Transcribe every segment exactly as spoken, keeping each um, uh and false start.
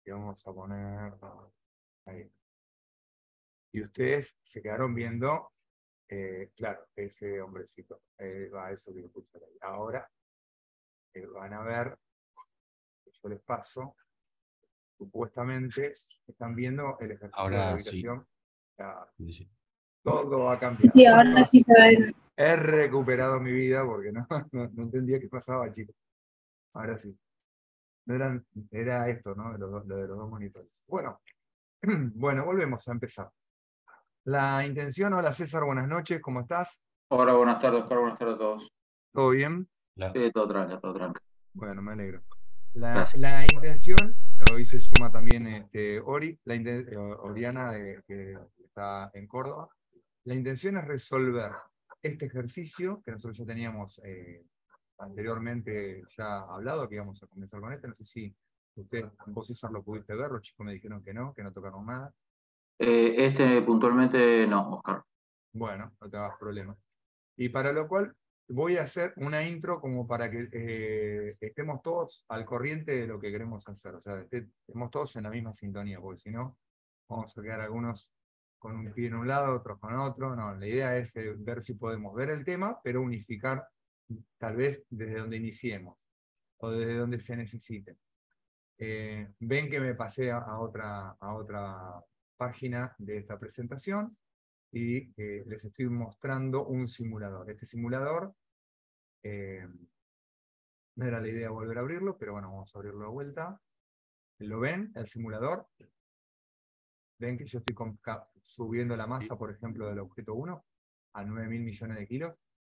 y vamos a poner ahí. Y ustedes se quedaron viendo, eh, claro, ese hombrecito, eh, va a eso que puse ahí. Ahora eh, van a ver, que yo les paso, supuestamente están viendo el ejercicio de Ahora sí. gravitación. Ya, Sí, sí. todo ha cambiado. Sí, ahora sí se ven. He recuperado mi vida porque no, no, no entendía qué pasaba, chicos. Ahora sí. No eran, era esto, ¿no? Lo, lo de los dos monitores. Bueno, bueno, volvemos a empezar. La intención, hola César, buenas noches, ¿cómo estás? Hola, buenas tardes, Oscar, buenas tardes a todos. ¿Todo bien? La- Sí, todo tranquilo, todo tranquilo. Bueno, me alegro. La, Gracias. la intención, hoy se suma también este, Ori, la inten- eh, Oriana, de, que está en Córdoba. La intención es resolver este ejercicio que nosotros ya teníamos eh, anteriormente ya hablado, que íbamos a comenzar con este. No sé si usted, vos César, lo pudiste ver, los chicos me dijeron que no, que no tocaron nada. Eh, este puntualmente no, Oscar. Bueno, no te hagas problema. Y para lo cual voy a hacer una intro como para que eh, estemos todos al corriente de lo que queremos hacer. O sea, este- estemos todos en la misma sintonía, porque si no, vamos a quedar algunos con un pie en un lado, otros con otro. No, la idea es eh, ver si podemos ver el tema, pero unificar tal vez desde donde iniciemos o desde donde se necesite. Eh, ven que me pasé a, a otra, a otra página de esta presentación y eh, les estoy mostrando un simulador. Este simulador, eh, no era la idea volver a abrirlo, pero bueno, vamos a abrirlo de vuelta. ¿Lo ven, el simulador? ¿Ven que yo estoy con- ca- subiendo la masa, por ejemplo, del objeto uno a nueve mil millones de kilos?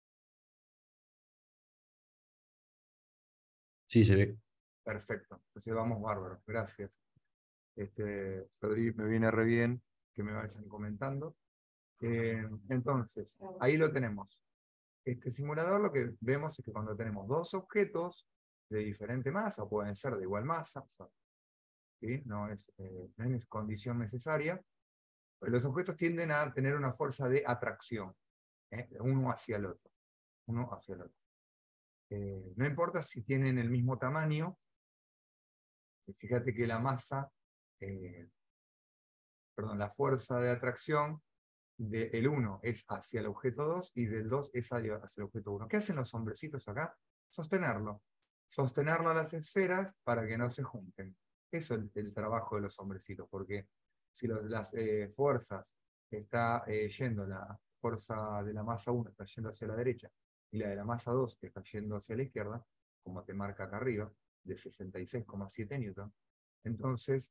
Sí, se ve. Perfecto, entonces vamos bárbaro, gracias. Este, Rodri, me viene re bien que me vayan comentando. Eh, entonces, ahí lo tenemos. Este simulador lo que vemos es que cuando tenemos dos objetos de diferente masa, pueden ser de igual masa, o sea, ¿sí? no, es, eh, no es condición necesaria, pero los objetos tienden a tener una fuerza de atracción, ¿eh? uno hacia el otro. Uno hacia el otro. Eh, no importa si tienen el mismo tamaño, fíjate que la masa, eh, perdón, la fuerza de atracción del uno es hacia el objeto dos y del dos es hacia el objeto uno. ¿Qué hacen los hombrecitos acá? Sostenerlo. Sostenerlo a las esferas para que no se junten. Eso es el, el trabajo de los hombrecitos, porque si los, las eh, fuerzas está eh, yendo, la fuerza de la masa uno está yendo hacia la derecha y la de la masa dos está yendo hacia la izquierda, como te marca acá arriba, de sesenta y seis coma siete newton, entonces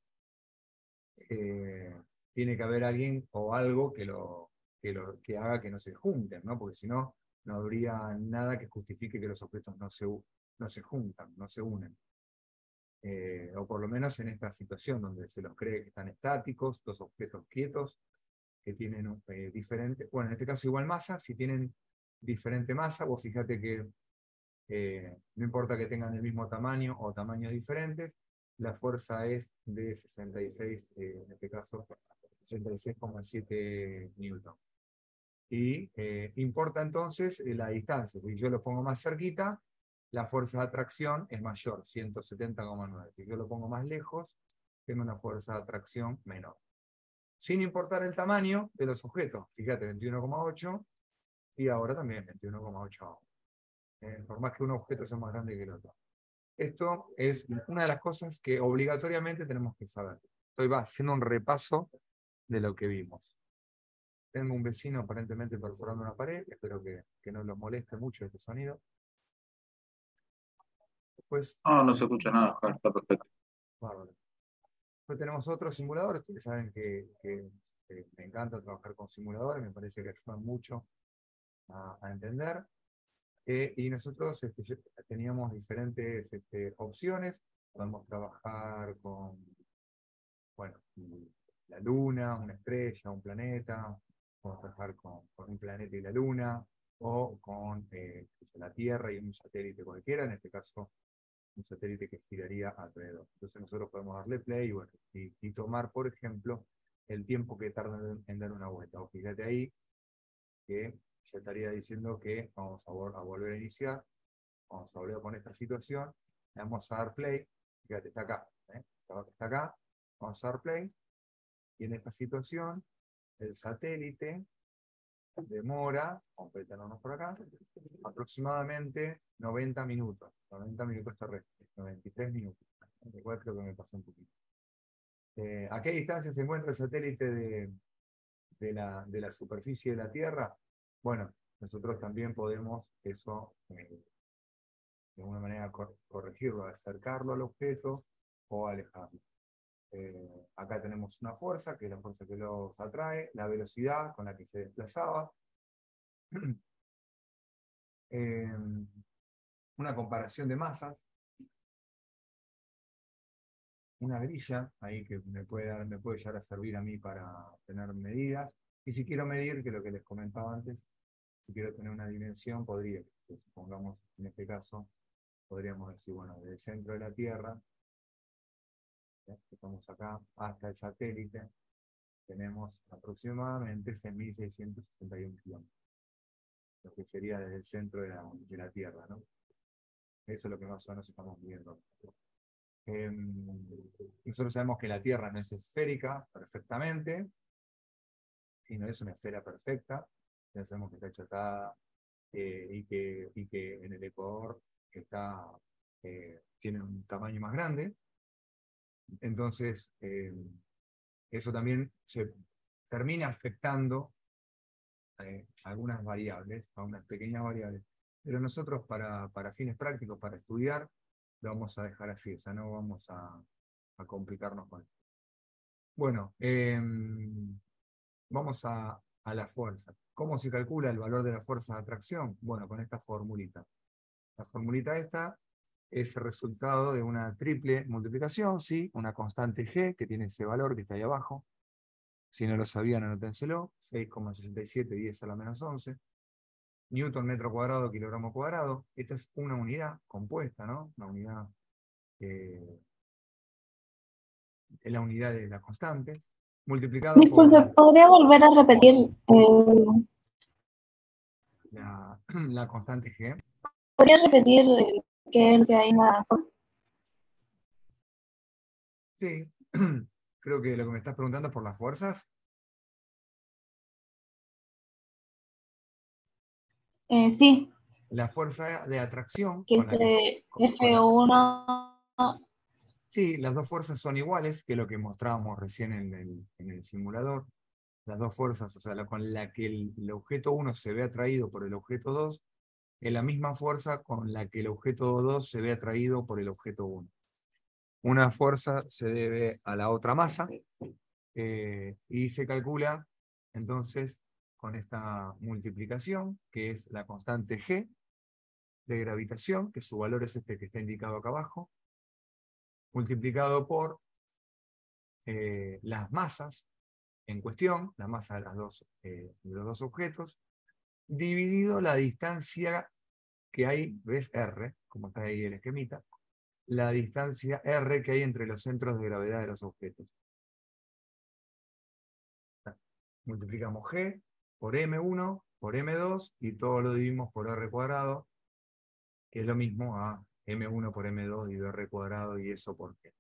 eh, tiene que haber alguien o algo que, lo, que, lo, que haga que no se junten, ¿no? Porque si no, no habría nada que justifique que los objetos no se, no se juntan, no se unen. Eh, o por lo menos en esta situación donde se los cree que están estáticos, dos objetos quietos, que tienen eh, diferente, bueno, en este caso igual masa, si tienen diferente masa, vos fíjate que eh, no importa que tengan el mismo tamaño o tamaños diferentes, la fuerza es de sesenta y seis, eh, en este caso, sesenta y seis coma siete newton. Y eh, importa entonces eh, la distancia, si yo lo pongo más cerquita, la fuerza de atracción es mayor, ciento setenta coma nueve. Si yo lo pongo más lejos, tengo una fuerza de atracción menor. Sin importar el tamaño de los objetos, fíjate, veintiuno coma ocho y ahora también veintiuno coma ocho. Eh, por más que un objeto sea más grande que el otro. Esto es una de las cosas que obligatoriamente tenemos que saber. Estoy haciendo un repaso de lo que vimos. Tengo un vecino aparentemente perforando una pared, espero que, que no los moleste mucho este sonido. Después, No, no se escucha nada, Oscar, está perfecto. bárbaro. Después tenemos otros simuladores, ustedes saben que, que, que me encanta trabajar con simuladores, me parece que ayudan mucho a, a entender. Eh, y nosotros este, teníamos diferentes este, opciones. Podemos trabajar con, bueno, la luna, una estrella, un planeta. Podemos trabajar con, con un planeta y la luna, o con eh, la Tierra y un satélite cualquiera, en este caso un satélite que giraría alrededor. Entonces nosotros podemos darle play y, bueno, y, y tomar, por ejemplo, el tiempo que tarda en, en dar una vuelta. O fíjate ahí que ya estaría diciendo que vamos a, vol a volver a iniciar. Vamos a volver con esta situación, le vamos a dar play, fíjate, está acá, ¿eh? está, está acá, Vamos a dar play. Y en esta situación, el satélite demora, completarnos por acá, aproximadamente noventa minutos. noventa minutos terrestres, noventa y tres minutos. Igual creo que me pasó un poquito. Eh, ¿A qué distancia se encuentra el satélite de, de, la, de la superficie de la Tierra? Bueno, nosotros también podemos eso eh, de alguna manera cor corregirlo, acercarlo al objeto o alejarlo. Eh, acá tenemos una fuerza, que es la fuerza que los atrae, la velocidad con la que se desplazaba. eh, una comparación de masas. Una grilla ahí que me puede, dar, me puede llegar a servir a mí para tener medidas. Y si quiero medir, que es lo que les comentaba antes, si quiero tener una dimensión, podría, supongamos en este caso, podríamos decir, bueno, desde el centro de la Tierra, ¿eh? Estamos acá hasta el satélite, tenemos aproximadamente seis mil seiscientos sesenta y uno kilómetros, lo que sería desde el centro de la, de la Tierra, ¿no? Eso es lo que más o menos estamos viendo. Eh, nosotros sabemos que la Tierra no es esférica perfectamente, y no es una esfera perfecta, pensamos que está achatada eh, y, que, y que en el Ecuador está, eh, tiene un tamaño más grande. Entonces, eh, eso también se termina afectando eh, algunas variables, a unas pequeñas variables. Pero nosotros para, para fines prácticos, para estudiar, lo vamos a dejar así, o sea, no vamos a, a complicarnos con esto. Bueno, eh, vamos a, a la fuerza. ¿Cómo se calcula el valor de la fuerza de atracción? Bueno, con esta formulita. La formulita esta es el resultado de una triple multiplicación, ¿sí? Una constante G, que tiene ese valor que está ahí abajo. Si no lo sabían, anótenselo. seis coma sesenta y siete, diez a la menos once. Newton metro cuadrado, kilogramo cuadrado. Esta es una unidad compuesta, ¿no? Una unidad, eh, es la unidad de la constante. Multiplicado Disculpe, por ¿podría volver a repetir? Eh, la, la constante G. ¿Podría repetir eh, qué es lo que hay en la... Sí, creo que lo que me estás preguntando es por las fuerzas. Eh, sí, La fuerza de atracción que con es la que... eh, Con, con la, F uno. sí, las dos fuerzas son iguales, que lo que mostrábamos recién en el, en el simulador. Las dos fuerzas, o sea, la, con la que el, el objeto uno se ve atraído por el objeto dos, es la misma fuerza con la que el objeto dos se ve atraído por el objeto uno. Una fuerza se debe a la otra masa, eh, y se calcula, entonces, con esta multiplicación, que es la constante G de gravitación, que su valor es este que está indicado acá abajo, multiplicado por eh, las masas en cuestión, la masa de, las dos, eh, de los dos objetos, dividido la distancia que hay, ¿ves? R, como está ahí el esquemita, la distancia R que hay entre los centros de gravedad de los objetos. Multiplicamos G por M uno, por M dos, y todo lo dividimos por R cuadrado, que es lo mismo a M uno por M dos dividido R cuadrado, y eso por G.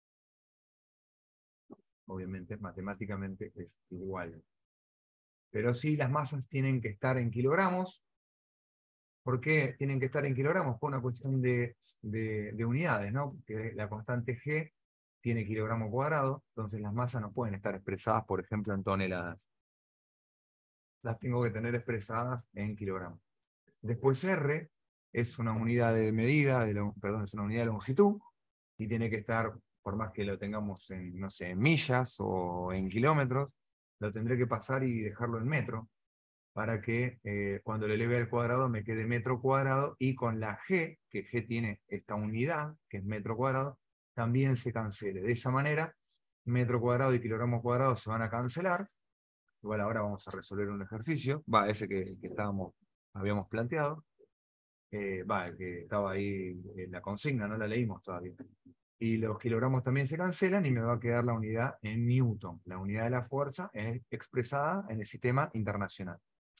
Obviamente, matemáticamente es igual. Pero sí, las masas tienen que estar en kilogramos. ¿Por qué tienen que estar en kilogramos? Por una cuestión de, de, de unidades, ¿no? Porque la constante G tiene kilogramo cuadrado, entonces las masas no pueden estar expresadas, por ejemplo, en toneladas. Las tengo que tener expresadas en kilogramos. Después R es una unidad de medida, de lo, perdón, es una unidad de longitud, y tiene que estar, por más que lo tengamos en, no sé, en millas o en kilómetros, lo tendré que pasar y dejarlo en metro, para que eh, cuando lo eleve al cuadrado me quede metro cuadrado, y con la G, que G tiene esta unidad, que es metro cuadrado, también se cancele. De esa manera, metro cuadrado y kilogramo cuadrado se van a cancelar. Igual ahora vamos a resolver un ejercicio, va, ese que, que estábamos, habíamos planteado, eh, va, el que estaba ahí en la consigna, no la leímos todavía. Y los kilogramos también se cancelan y me va a quedar la unidad en Newton. La unidad de la fuerza es expresada en el sistema internacional.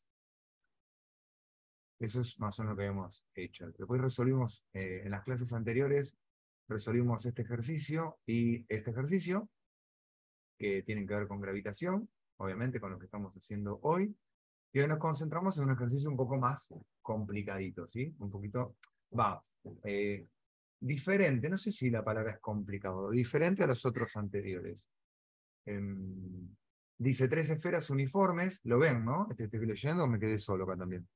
Eso es más o menos lo que hemos hecho. Después resolvimos, eh, en las clases anteriores, resolvimos este ejercicio y este ejercicio. que tienen que ver con gravitación, obviamente con lo que estamos haciendo hoy, y hoy nos concentramos en un ejercicio un poco más complicadito, ¿sí? Un poquito, va, eh, diferente, no sé si la palabra es complicado, diferente a los otros anteriores. Em, dice tres esferas uniformes, lo ven, ¿no? Este estoy leyendo o me quedé solo acá también.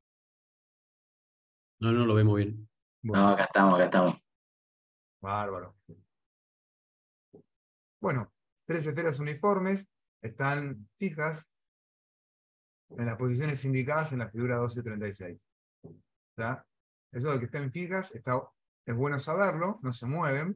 No, no lo vemos bien. No, Bueno, acá estamos, acá estamos. bárbaro. Bueno, tres esferas uniformes están fijas en las posiciones indicadas en la figura doce treinta y seis. ¿Ya? Eso de que estén fijas, está, es bueno saberlo, no se mueven,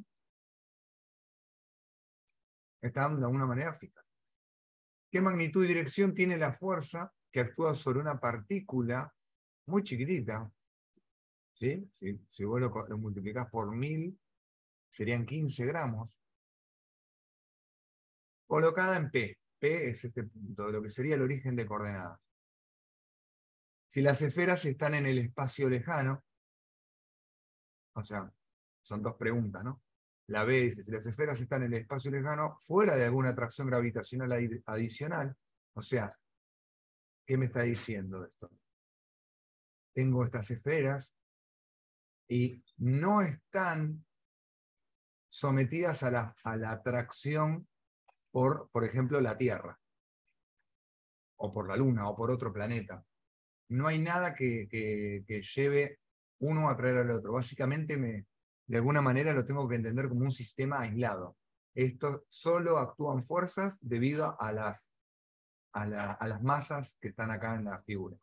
están de alguna manera fijas. ¿Qué magnitud y dirección tiene la fuerza que actúa sobre una partícula muy chiquitita? ¿Sí? Si, si vos lo, lo multiplicás por mil, serían quince gramos. Colocada en P. P es este punto, de lo que sería el origen de coordenadas. Si las esferas están en el espacio lejano, o sea, son dos preguntas, ¿no? La B dice, si las esferas están en el espacio lejano, fuera de alguna atracción gravitacional adi- adicional, o sea, ¿qué me está diciendo esto? Tengo estas esferas y no están sometidas a la, a la atracción por, por ejemplo, la Tierra, o por la Luna, o por otro planeta. No hay nada que, que, que lleve uno a atraer al otro. Básicamente, me, de alguna manera lo tengo que entender como un sistema aislado. Esto solo actúan fuerzas debido a las, a, la, a las masas que están acá en la figura.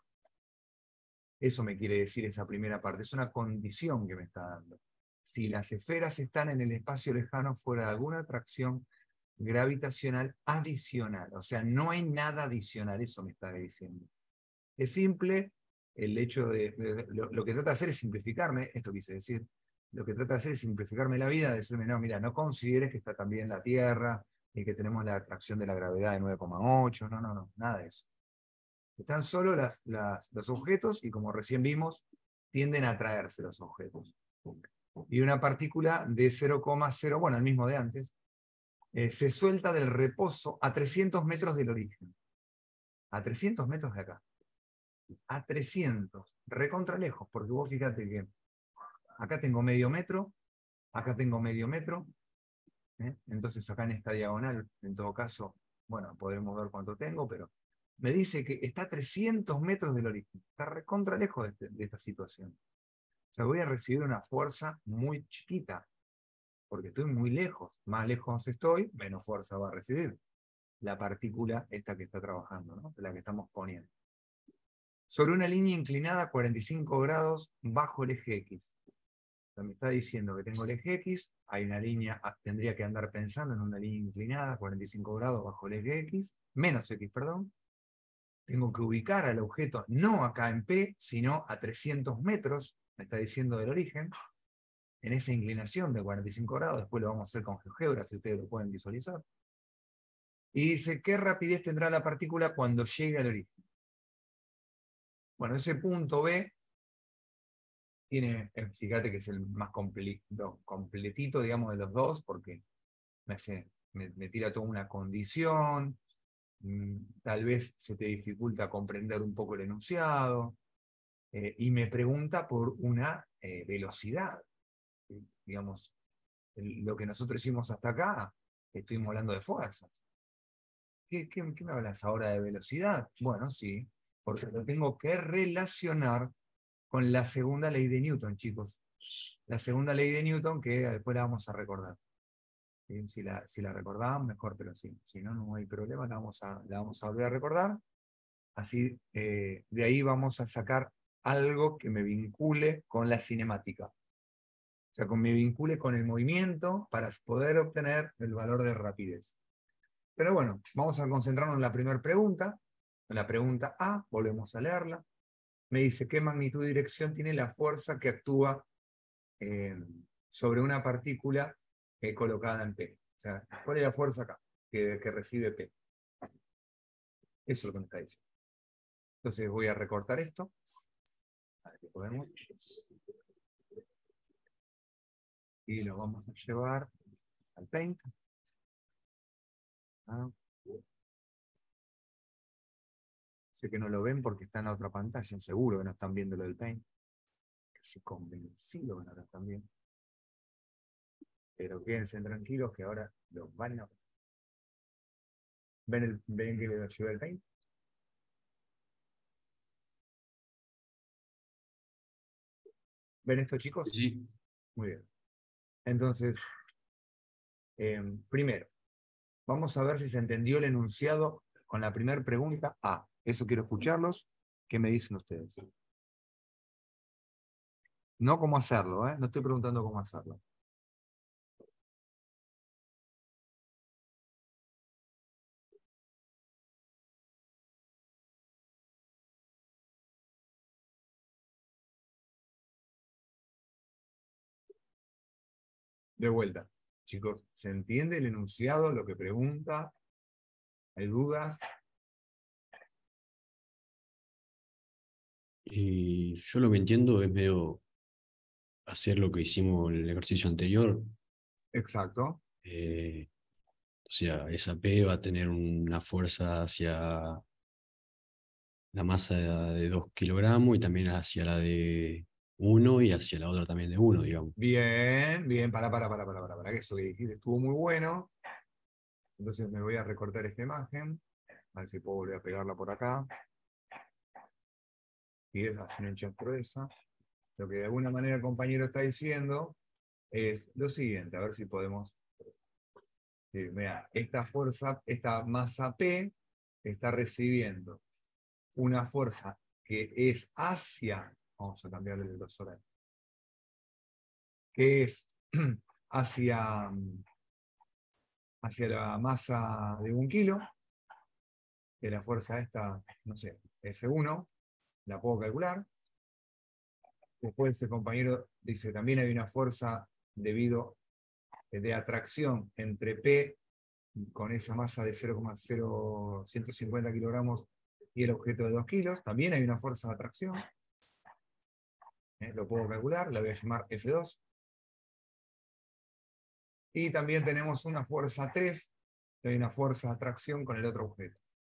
Eso me quiere decir esa primera parte. Es una condición que me está dando. Si las esferas están en el espacio lejano fuera de alguna atracción gravitacional adicional. O sea, no hay nada adicional. Eso me está diciendo. Es simple, el hecho de, de- de- lo, lo que trata de hacer es simplificarme, esto quise decir, lo que trata de hacer es simplificarme la vida, decirme, no, mira, no consideres que está también la Tierra, y que tenemos la atracción de la gravedad de nueve coma ocho, no, no, no, nada de eso. Están solo las, las, los objetos, y como recién vimos, tienden a atraerse los objetos. Y una partícula de cero coma cero, bueno, el mismo de antes, eh, se suelta del reposo a trescientos metros del origen. A trescientos metros de acá. A trescientos, recontra lejos, porque vos fíjate que acá tengo medio metro, acá tengo medio metro, ¿eh? Entonces acá en esta diagonal, en todo caso, bueno, podremos ver cuánto tengo, pero me dice que está a trescientos metros del origen, está recontra lejos de, este- de esta situación. O sea, voy a recibir una fuerza muy chiquita, porque estoy muy lejos, más lejos estoy, menos fuerza va a recibir la partícula esta que está trabajando, ¿no? La que estamos poniendo. Sobre una línea inclinada a cuarenta y cinco grados bajo el eje X. O sea, me está diciendo que tengo el eje X, hay una línea, ah, tendría que andar pensando en una línea inclinada a cuarenta y cinco grados bajo el eje X, menos X, perdón. Tengo que ubicar al objeto no acá en P, sino a trescientos metros, me está diciendo del origen, en esa inclinación de cuarenta y cinco grados, después lo vamos a hacer con GeoGebra, si ustedes lo pueden visualizar. Y dice, ¿qué rapidez tendrá la partícula cuando llegue al origen? Bueno, ese punto B tiene, eh, fíjate que es el más completo, completito, digamos, de los dos, porque me, hace, me, me tira toda una condición, mmm, tal vez se te dificulta comprender un poco el enunciado, eh, y me pregunta por una eh, velocidad. ¿Sí? Digamos, el- lo que nosotros hicimos hasta acá, estuvimos hablando de fuerzas. ¿Qué, qué, qué me hablas ahora de velocidad? Bueno, sí, porque lo tengo que relacionar con la segunda ley de Newton, chicos. La segunda ley de Newton que después la vamos a recordar. ¿Sí? Si la, si la recordaban, mejor, pero sí. Si no, no hay problema, la vamos a, la vamos a volver a recordar. Así, eh, de ahí vamos a sacar algo que me vincule con la cinemática. O sea, que me vincule con el movimiento para poder obtener el valor de rapidez. Pero bueno, vamos a concentrarnos en la primera pregunta. En la pregunta A, volvemos a leerla. Me dice, ¿qué magnitud y dirección tiene la fuerza que actúa eh, sobre una partícula eh, colocada en P? O sea, ¿cuál es la fuerza acá que, que recibe P? Eso es lo que me está diciendo. Entonces voy a recortar esto. A ver qué podemos. Y lo vamos a llevar al Paint. Ah. Sé que no lo ven porque está en la otra pantalla, seguro que no están viendo lo del Paint. Casi convencido que no lo están viendo. Pero quédense tranquilos que ahora los van a... ¿Ven, el, ven que le lleva el Paint? ¿Ven esto, chicos? Sí. Muy bien. Entonces, eh, primero, vamos a ver si se entendió el enunciado con la primera pregunta A. Eso quiero escucharlos. ¿Qué me dicen ustedes? No cómo hacerlo, ¿eh? No estoy preguntando cómo hacerlo. De vuelta. Chicos, ¿se entiende el enunciado, lo que pregunta? ¿Hay dudas? Y yo lo que entiendo es medio hacer lo que hicimos en el ejercicio anterior. Exacto. Eh, o sea, esa P va a tener una fuerza hacia la masa de dos kilogramos y también hacia la de uno y hacia la otra también de uno, digamos. Bien, bien, para, para, para, para, para, para, que eso que dijiste estuvo muy bueno. Entonces me voy a recortar esta imagen, a ver si puedo volver a pegarla por acá. Y es así una enchastro esa. Lo que de alguna manera el compañero está diciendo es lo siguiente, a ver si podemos... Eh, mira, esta fuerza, esta masa P está recibiendo una fuerza que es hacia, vamos a cambiarle el grosor ahí, que es hacia, hacia la masa de un kilo, que la fuerza esta, no sé, F uno, la puedo calcular. Después el compañero dice, también hay una fuerza debido de atracción entre P con esa masa de cero coma cero ciento cincuenta kilogramos y el objeto de dos kilos. También hay una fuerza de atracción. ¿Eh? Lo puedo calcular, la voy a llamar F dos. Y también tenemos una fuerza tres, que hay una fuerza de atracción con el otro objeto.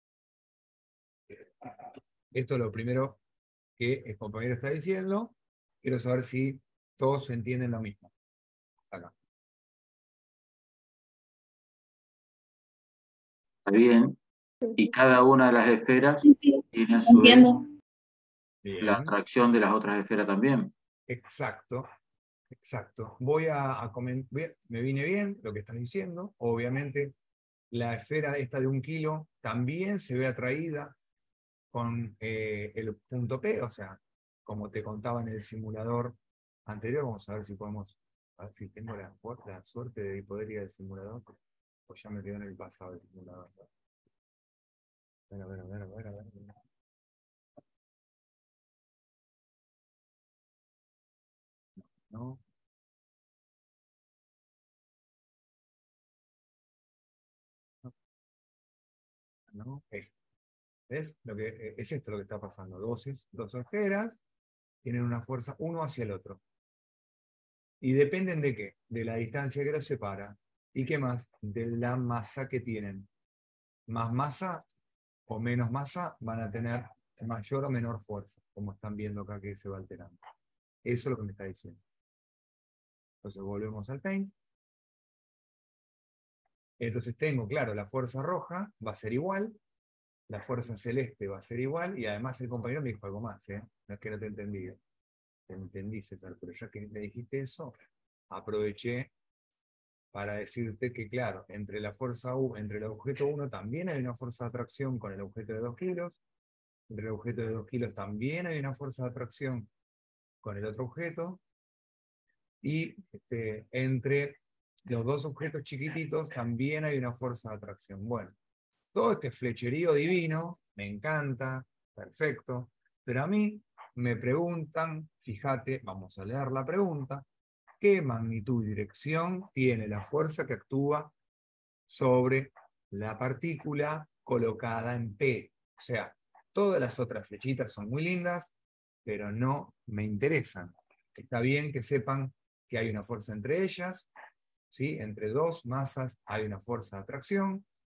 Esto es lo primero que el compañero está diciendo. Quiero saber si todos entienden lo mismo. Acá. Está bien. Y cada una de las esferas Sí, sí, tiene a su vez entiendo. la Bien. atracción de las otras esferas también. Exacto. Exacto. Voy a, a comentar. Me viene bien lo que estás diciendo. Obviamente, la esfera esta de un kilo también se ve atraída con eh, el punto P, o sea, como te contaba en el simulador anterior. Vamos a ver si podemos, a ver si tengo la, la suerte de poder ir al simulador, pues ya me quedó en el pasado el simulador. A ver, a ver, a ver, a ver, a ver. No. No, no, es, ¿ves? Lo que, eh, es esto lo que está pasando. Dos, es- dos esferas tienen una fuerza uno hacia el otro. ¿Y dependen de qué? De la distancia que los separa. ¿Y qué más? De la masa que tienen. Más masa o menos masa van a tener mayor o menor fuerza, como están viendo acá que se va alterando. Eso es lo que me está diciendo. Entonces volvemos al Paint. Entonces tengo, claro, la fuerza roja va a ser igual, la fuerza celeste va a ser igual, y además el compañero me dijo algo más, ¿eh? No es que no te entendí. Te entendí, César, pero ya que me dijiste eso, aproveché para decirte que, claro, entre la fuerza U, entre el objeto uno también hay una fuerza de atracción con el objeto de dos kilos, entre el objeto de dos kilos también hay una fuerza de atracción con el otro objeto, y este, entre los dos objetos chiquititos también hay una fuerza de atracción. Bueno, todo este flecherío divino, me encanta, perfecto, pero a mí me preguntan, fíjate, vamos a leer la pregunta, ¿qué magnitud y dirección tiene la fuerza que actúa sobre la partícula colocada en P? O sea, todas las otras flechitas son muy lindas, pero no me interesan. Está bien que sepan que hay una fuerza entre ellas, ¿sí? Entre dos masas hay una fuerza de atracción,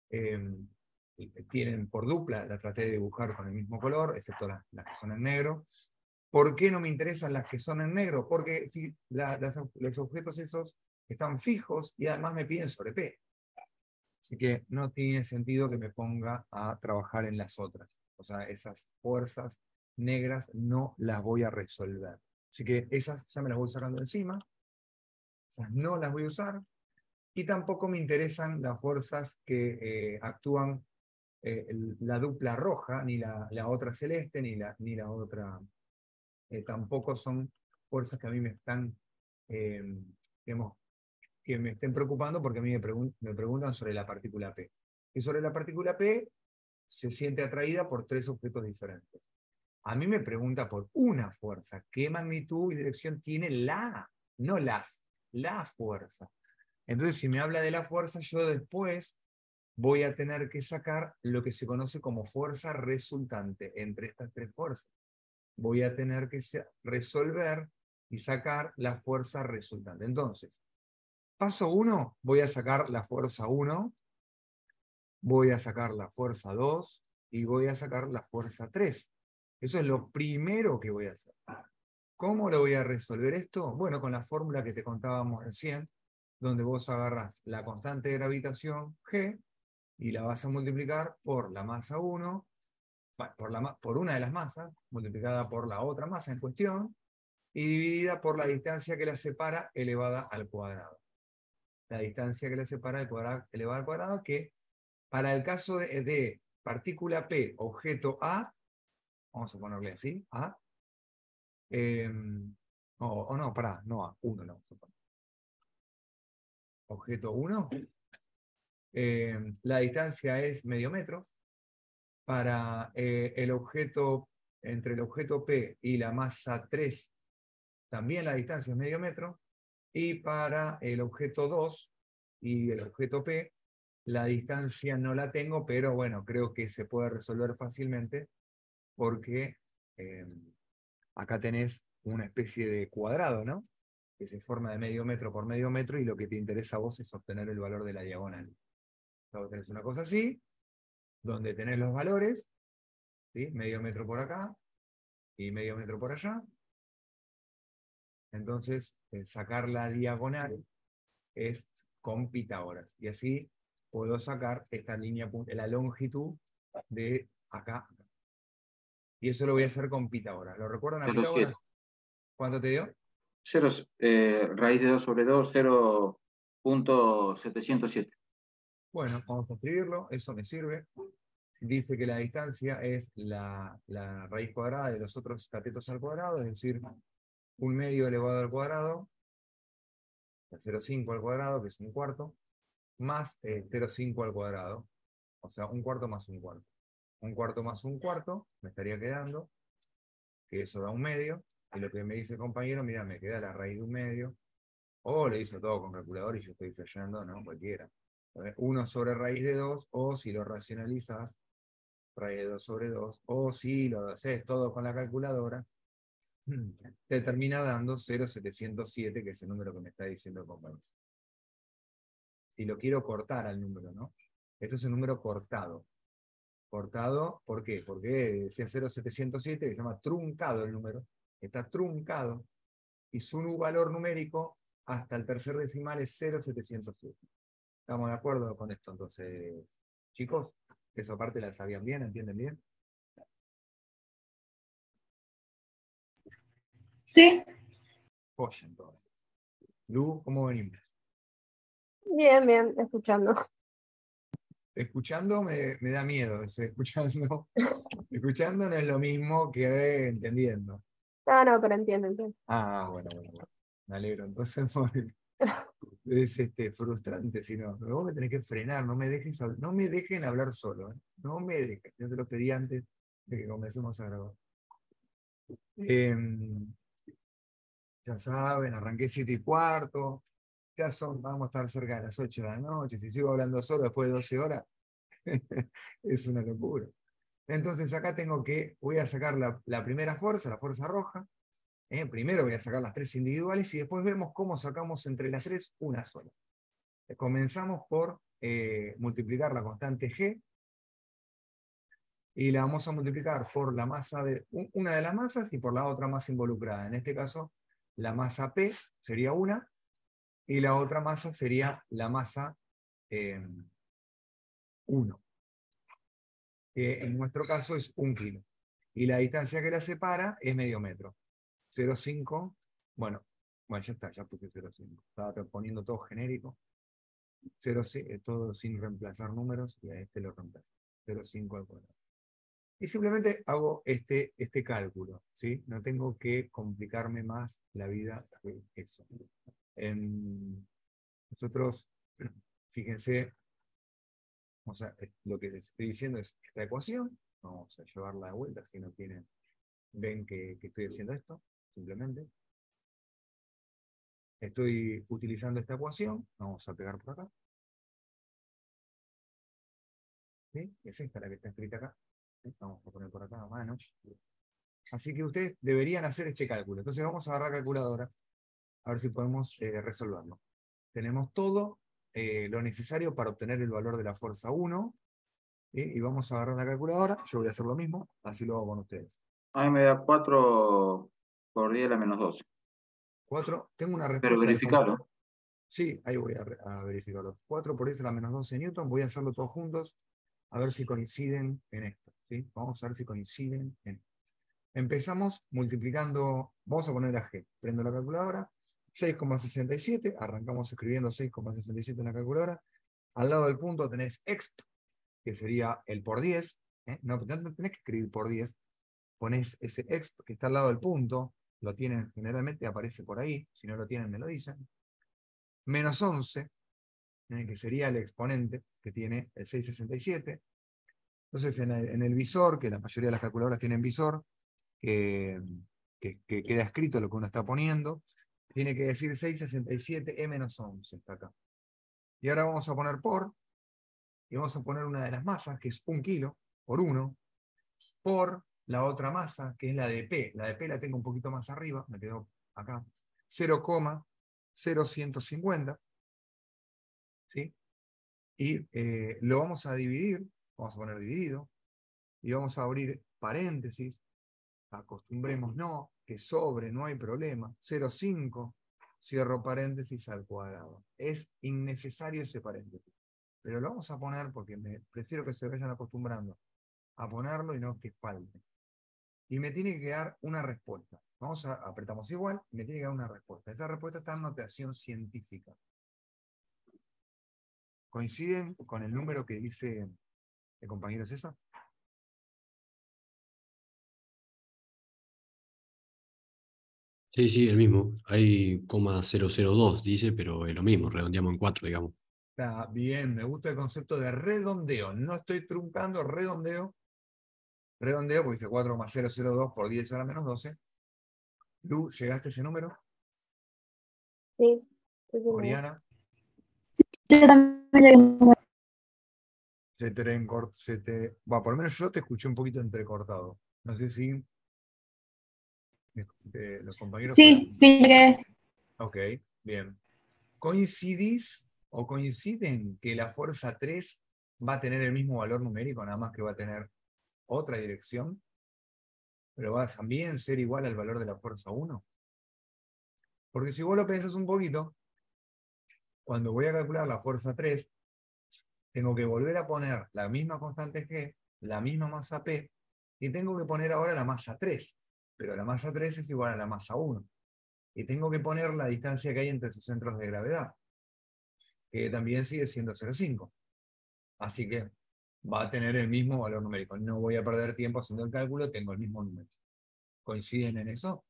eh, tienen por dupla, la traté de dibujar con el mismo color, excepto las, las que son en negro. ¿Por qué no me interesan las que son en negro? Porque la, las, los objetos esos están fijos y además me piden sobre P. Así que no tiene sentido que me ponga a trabajar en las otras. O sea, esas fuerzas negras no las voy a resolver. Así que esas ya me las voy sacando encima. Esas no las voy a usar. Y tampoco me interesan las fuerzas que eh, actúan eh, la dupla roja, ni la, la otra celeste, ni la, ni la otra... Eh, tampoco son fuerzas que a mí me están, eh, digamos, que me estén preocupando porque a mí me, pregun me preguntan sobre la partícula P. Y sobre la partícula P se siente atraída por tres objetos diferentes. A mí me pregunta por una fuerza. ¿Qué magnitud y dirección tiene la? No las, la fuerza. Entonces, si me habla de la fuerza, yo después voy a tener que sacar lo que se conoce como fuerza resultante entre estas tres fuerzas. Voy a tener que resolver y sacar la fuerza resultante. Entonces, paso uno, voy a sacar la fuerza uno, voy a sacar la fuerza dos y voy a sacar la fuerza tres. Eso es lo primero que voy a hacer. ¿Cómo lo voy a resolver esto? Bueno, con la fórmula que te contábamos recién, donde vos agarras la constante de gravitación G y la vas a multiplicar por la masa uno, por, la, por una de las masas, multiplicada por la otra masa en cuestión, y dividida por la distancia que la separa elevada al cuadrado. La distancia que la separa el cuadrado, elevada al cuadrado, que para el caso de, de partícula P, objeto A, vamos a ponerle así, A, eh, o, o no, pará, no A, uno no vamos a poner. Objeto uno, eh, la distancia es medio metro. Para eh, el objeto, entre el objeto P y la masa tres, también la distancia es medio metro. Y para el objeto dos y el objeto P, la distancia no la tengo, pero bueno, creo que se puede resolver fácilmente porque eh, acá tenés una especie de cuadrado, ¿no? Que se forma de medio metro por medio metro y lo que te interesa a vos es obtener el valor de la diagonal. Entonces tenés una cosa así, donde tenés los valores, ¿sí? Medio metro por acá y medio metro por allá. Entonces, eh, sacar la diagonal es con Pitágoras. Y así puedo sacar esta línea, la longitud de acá. Y eso lo voy a hacer con Pitágoras. ¿Lo recuerdan a Pitágoras? ¿Cuánto te dio? Cero, eh, raíz de dos sobre dos, cero punto setecientos siete. Bueno, vamos a escribirlo, eso me sirve. Dice que la distancia es la, la raíz cuadrada de los otros catetos al cuadrado, es decir, un medio elevado al cuadrado, cero coma cinco al cuadrado, que es un cuarto, más eh, cero coma cinco al cuadrado, o sea, un cuarto más un cuarto. Un cuarto más un cuarto, me estaría quedando, que eso da un medio, y lo que me dice el compañero, mira, me queda la raíz de un medio, o le hizo todo con calculador y yo estoy fallando, no, cualquiera. uno sobre raíz de dos, o si lo racionalizas, raíz de dos sobre dos, o si lo haces todo con la calculadora, te termina dando cero coma setecientos siete, que es el número que me está diciendo el compañero. Y lo quiero cortar al número, ¿no? Esto es un número cortado. Cortado, ¿por qué? Porque decía cero coma setecientos siete, que se llama truncado el número. Está truncado. Y su valor numérico hasta el tercer decimal es cero coma setecientos siete. ¿Estamos de acuerdo con esto? Entonces, chicos, esa parte la sabían bien, ¿entienden bien? Sí. Oye, entonces. Lu, ¿cómo venimos? Bien, bien, escuchando. Escuchando me, me da miedo, ese escuchando, escuchando no es lo mismo que entendiendo. No, no, pero entiendo, entiendo. Ah, bueno, bueno, bueno. Me alegro. Entonces es este, frustrante, si no. Vos me tenés que frenar, no me dejes hablar, no me dejen hablar solo, ¿eh? No me dejen. Yo te lo pedí antes de que comencemos a grabar. Eh, ya saben, arranqué siete y cuarto. Ya son, vamos a estar cerca de las ocho de la noche. Si sigo hablando solo después de doce horas, es una locura. Entonces acá tengo que, voy a sacar la, la primera fuerza, la fuerza roja. Eh, primero voy a sacar las tres individuales y después vemos cómo sacamos entre las tres una sola. comenzamos por eh, multiplicar la constante G y la vamos a multiplicar por la masa de una de las masas y por la otra masa involucrada. En este caso, la masa P sería una y la otra masa sería la masa eh, uno, que en nuestro caso es un kilo. Y la distancia que la separa es medio metro. cero coma cinco, bueno, bueno, ya está, ya puse cero coma cinco. Estaba poniendo todo genérico. cero, todo sin reemplazar números, y a este lo reemplazo. cero coma cinco al cuadrado. Y simplemente hago este, este cálculo, ¿sí? No tengo que complicarme más la vida que eso. En, nosotros, fíjense, o sea, lo que les estoy diciendo es esta ecuación. Vamos a llevarla de vuelta, si no tienen, ven que, que estoy haciendo esto, simplemente. Estoy utilizando esta ecuación, vamos a pegar por acá. ¿Sí? Es esta la que está escrita acá. ¿Sí? Vamos a poner por acá a mano. Así que ustedes deberían hacer este cálculo. Entonces vamos a agarrar calculadora, a ver si podemos eh, resolverlo. Tenemos todo eh, lo necesario para obtener el valor de la fuerza uno. ¿Sí? Y vamos a agarrar la calculadora. Yo voy a hacer lo mismo, así lo hago con ustedes. A mí me da cuatro por diez a la menos doce. cuatro, tengo una respuesta. Pero verificarlo. Sí, ahí voy a, a verificarlo. cuatro por diez a la menos doce newton. Voy a hacerlo todos juntos, a ver si coinciden en esto. ¿Sí? Vamos a ver si coinciden en esto. Empezamos multiplicando, vamos a poner a G. Prendo la calculadora. seis coma sesenta y siete, arrancamos escribiendo seis coma sesenta y siete en la calculadora. Al lado del punto tenés exp, que sería el por diez. ¿eh? No, no tenés que escribir por diez. Ponés ese exp que está al lado del punto. Lo tienen, generalmente aparece por ahí. Si no lo tienen, me lo dicen. Menos once, ¿eh? que sería el exponente que tiene el seiscientos sesenta y siete. Entonces, en el, en el visor, que la mayoría de las calculadoras tienen visor, que, que, que queda escrito lo que uno está poniendo, tiene que decir seiscientos sesenta y siete E menos once, está acá. Y ahora vamos a poner por, y vamos a poner una de las masas, que es un kilo, por uno, por la otra masa, que es la de P. La de P la tengo un poquito más arriba, me quedó acá, cero coma cero ciento cincuenta, ¿sí? Y eh, lo vamos a dividir, vamos a poner dividido, y vamos a abrir paréntesis, acostumbrémonos, que sobre, no hay problema, cero coma cinco, cierro paréntesis al cuadrado. Es innecesario ese paréntesis, pero lo vamos a poner porque me, prefiero que se vayan acostumbrando a ponerlo y no que falte. Y me tiene que quedar una respuesta. Vamos a, apretamos igual, me tiene que dar una respuesta. Esa respuesta está en notación científica. ¿Coinciden con el número que dice el compañero César? Sí, sí, el mismo. Hay coma cero cero dos, dice, pero es lo mismo, redondeamos en cuatro, digamos. Está bien, me gusta el concepto de redondeo. No estoy truncando, redondeo. Redondeo, porque dice cuatro coma cero cero dos por diez a la menos doce. Lu, ¿llegaste a ese número? Sí. Sí, sí, Oriana, Yo también llegué a un número. se te, encort- se te... Bueno, por lo menos yo te escuché un poquito entrecortado. No sé si eh, los compañeros... Sí, sí, llegué. Ok, bien. ¿Coincidís o coinciden que la fuerza tres va a tener el mismo valor numérico, nada más que va a tener otra dirección, pero va a también ser igual al valor de la fuerza uno? Porque si vos lo pensás un poquito, cuando voy a calcular la fuerza tres, tengo que volver a poner la misma constante G, la misma masa P, y tengo que poner ahora la masa tres, pero la masa tres es igual a la masa uno. Y tengo que poner la distancia que hay entre sus centros de gravedad, que también sigue siendo cero coma cinco. Así que va a tener el mismo valor numérico. No voy a perder tiempo haciendo el cálculo, tengo el mismo número. ¿Coinciden en eso?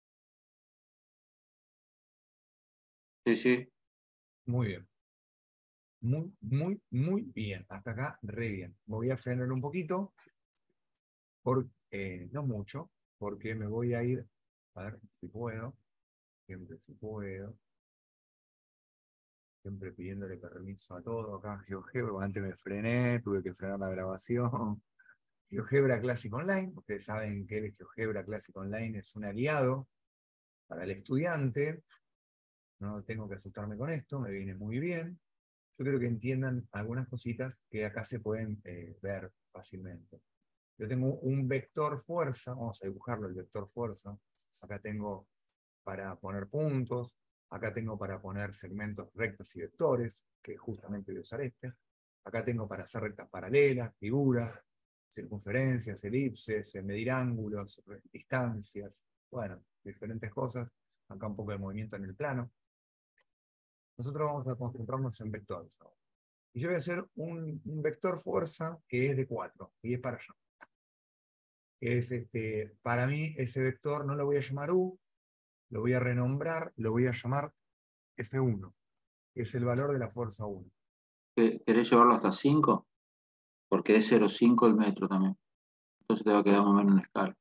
Sí, sí. Muy bien. Muy, muy, muy bien. Hasta acá, re bien. Voy a frenar un poquito, por, eh, no mucho, porque me voy a ir, a ver si puedo, siempre si puedo, siempre pidiéndole permiso a todo acá, GeoGebra. Antes me frené, tuve que frenar la grabación. GeoGebra Classic Online, ustedes saben que el GeoGebra Classic Online es un aliado para el estudiante. No tengo que asustarme con esto, me viene muy bien. yo quiero que entiendan algunas cositas que acá se pueden eh, ver fácilmente. Yo tengo un vector fuerza, vamos a dibujarlo, el vector fuerza. Acá tengo para poner puntos, acá tengo para poner segmentos, rectas y vectores, que justamente voy a usar este. Acá tengo para hacer rectas paralelas, figuras, circunferencias, elipses, medir ángulos, distancias, bueno, diferentes cosas. Acá un poco de movimiento en el plano. Nosotros vamos a concentrarnos en vectores ahora. Y yo voy a hacer un, un vector fuerza que es de cuatro, y es para allá. Es este, para mí ese vector no lo voy a llamar U, lo voy a renombrar, lo voy a llamar F uno, que es el valor de la fuerza uno. ¿Querés llevarlo hasta cinco? Porque es cero coma cinco el metro también. Entonces te va a quedar más o menos en escala.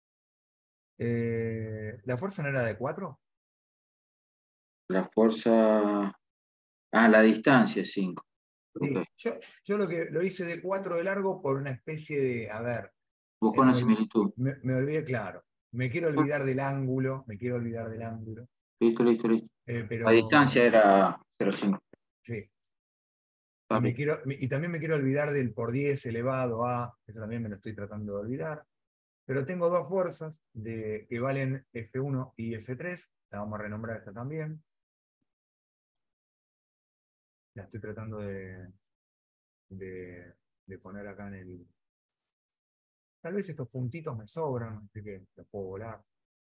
Eh, ¿La fuerza no era de cuatro? La fuerza... Ah, la distancia es cinco. Sí, Ok. yo, yo lo, que, lo hice de cuatro de largo por una especie de, a ver, Buscó eh, una me, olvi- similitud. me, me olvidé, claro, me quiero olvidar del ángulo, me quiero olvidar del ángulo, Listo, listo, listo. eh, La distancia pero era cero coma cinco. sí, Está y, me bien. quiero, y también me quiero olvidar del por diez elevado a, eso también me lo estoy tratando de olvidar, pero tengo dos fuerzas de, que valen F uno y F tres, la vamos a renombrar esta también, la estoy tratando de, de, de poner acá en el... Tal vez estos puntitos me sobran, así que los puedo volar.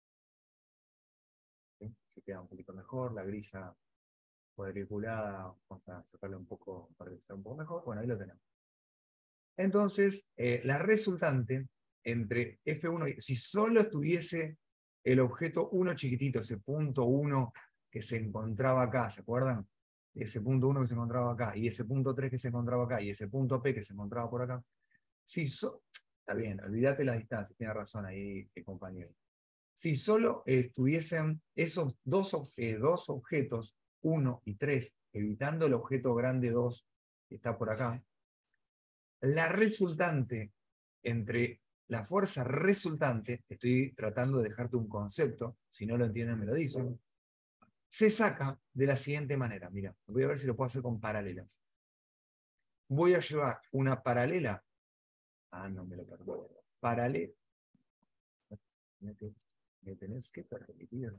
¿Sí? Se queda un poquito mejor, la grilla cuadriculada, vamos a sacarle un poco para que sea un poco mejor. Bueno, ahí lo tenemos. Entonces, eh, la resultante entre F uno y... Si solo estuviese el objeto uno chiquitito, ese punto uno que se encontraba acá, ¿se acuerdan? Ese punto uno que se encontraba acá, y ese punto tres que se encontraba acá, y ese punto P que se encontraba por acá. Si so... Está bien, olvídate la distancia, tiene razón ahí el compañero. Si solo estuviesen esos dos, ob- eh, dos objetos, uno y tres, evitando el objeto grande dos, que está por acá, la resultante entre la fuerza resultante, estoy tratando de dejarte un concepto, si no lo entienden me lo dicen, se saca de la siguiente manera. Mira, voy a ver si lo puedo hacer con paralelas. Voy a llevar una paralela, ah, no me lo perdono, paralela, me tenés que permitir.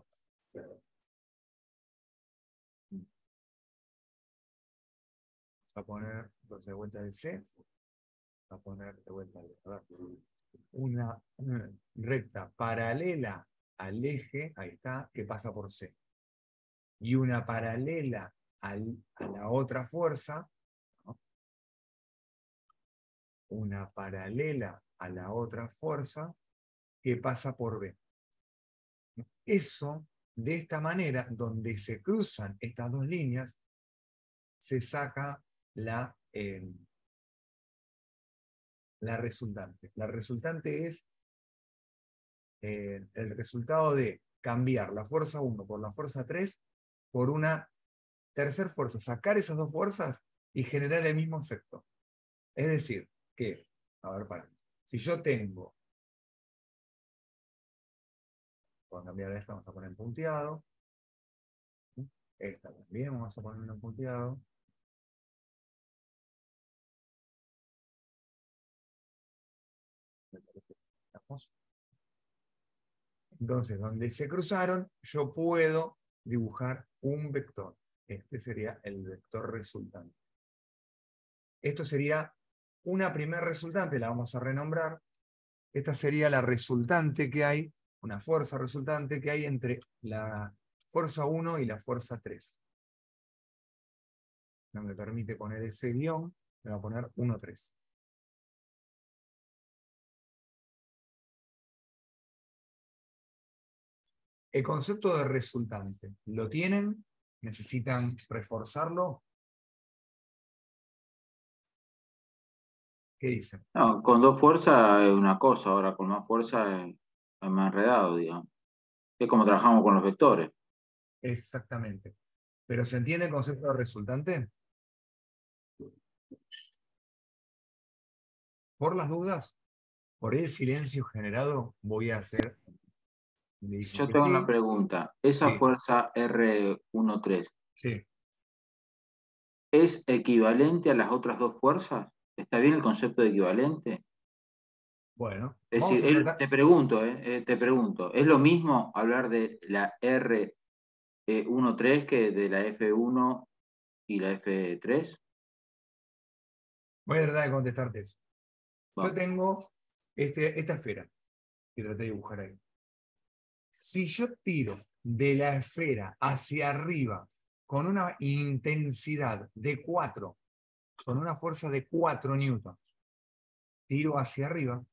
A poner entonces de vuelta el C, a poner de vuelta el, a ver, una eh, recta paralela al eje, ahí está, que pasa por C. Y una paralela al, a la otra fuerza, ¿no? Una paralela a la otra fuerza que pasa por B. Eso, de esta manera, donde se cruzan estas dos líneas, se saca la, eh, la resultante. La resultante es eh, el resultado de cambiar la fuerza uno por la fuerza tres por una tercera fuerza, sacar esas dos fuerzas y generar el mismo efecto. Es decir, que, a ver, para, si yo tengo, vamos a cambiar esta, vamos a poner punteado, esta también vamos a poner en punteado, entonces, donde se cruzaron, yo puedo dibujar un vector. Este sería el vector resultante. Esto sería una primera resultante, la vamos a renombrar. Esta sería la resultante que hay, una fuerza resultante que hay entre la fuerza uno y la fuerza tres. No me permite poner ese guión, me va a poner uno tres. El concepto de resultante, ¿lo tienen? ¿Necesitan reforzarlo? ¿Qué dicen? No, con dos fuerzas es una cosa, ahora con más fuerza es, es más enredado, digamos. Es como trabajamos con los vectores. Exactamente. ¿Pero se entiende el concepto de resultante? Por las dudas, por el silencio generado, voy a hacer... Le dicen Yo que tengo una sí, pregunta. Esa sí, fuerza R trece, sí. es equivalente a las otras dos fuerzas? ¿Está bien el concepto de equivalente? Bueno, Es vamos decir, a él- tratar. te pregunto, eh, eh, te pregunto, ¿es lo mismo hablar de la R uno tres que de la F uno y la F tres? Voy a tratar de contestarte eso. Yo Vamos. tengo este, esta esfera que traté de dibujar ahí. Si yo tiro de la esfera hacia arriba con una intensidad de cuatro, con una fuerza de cuatro newtons, tiro hacia arriba,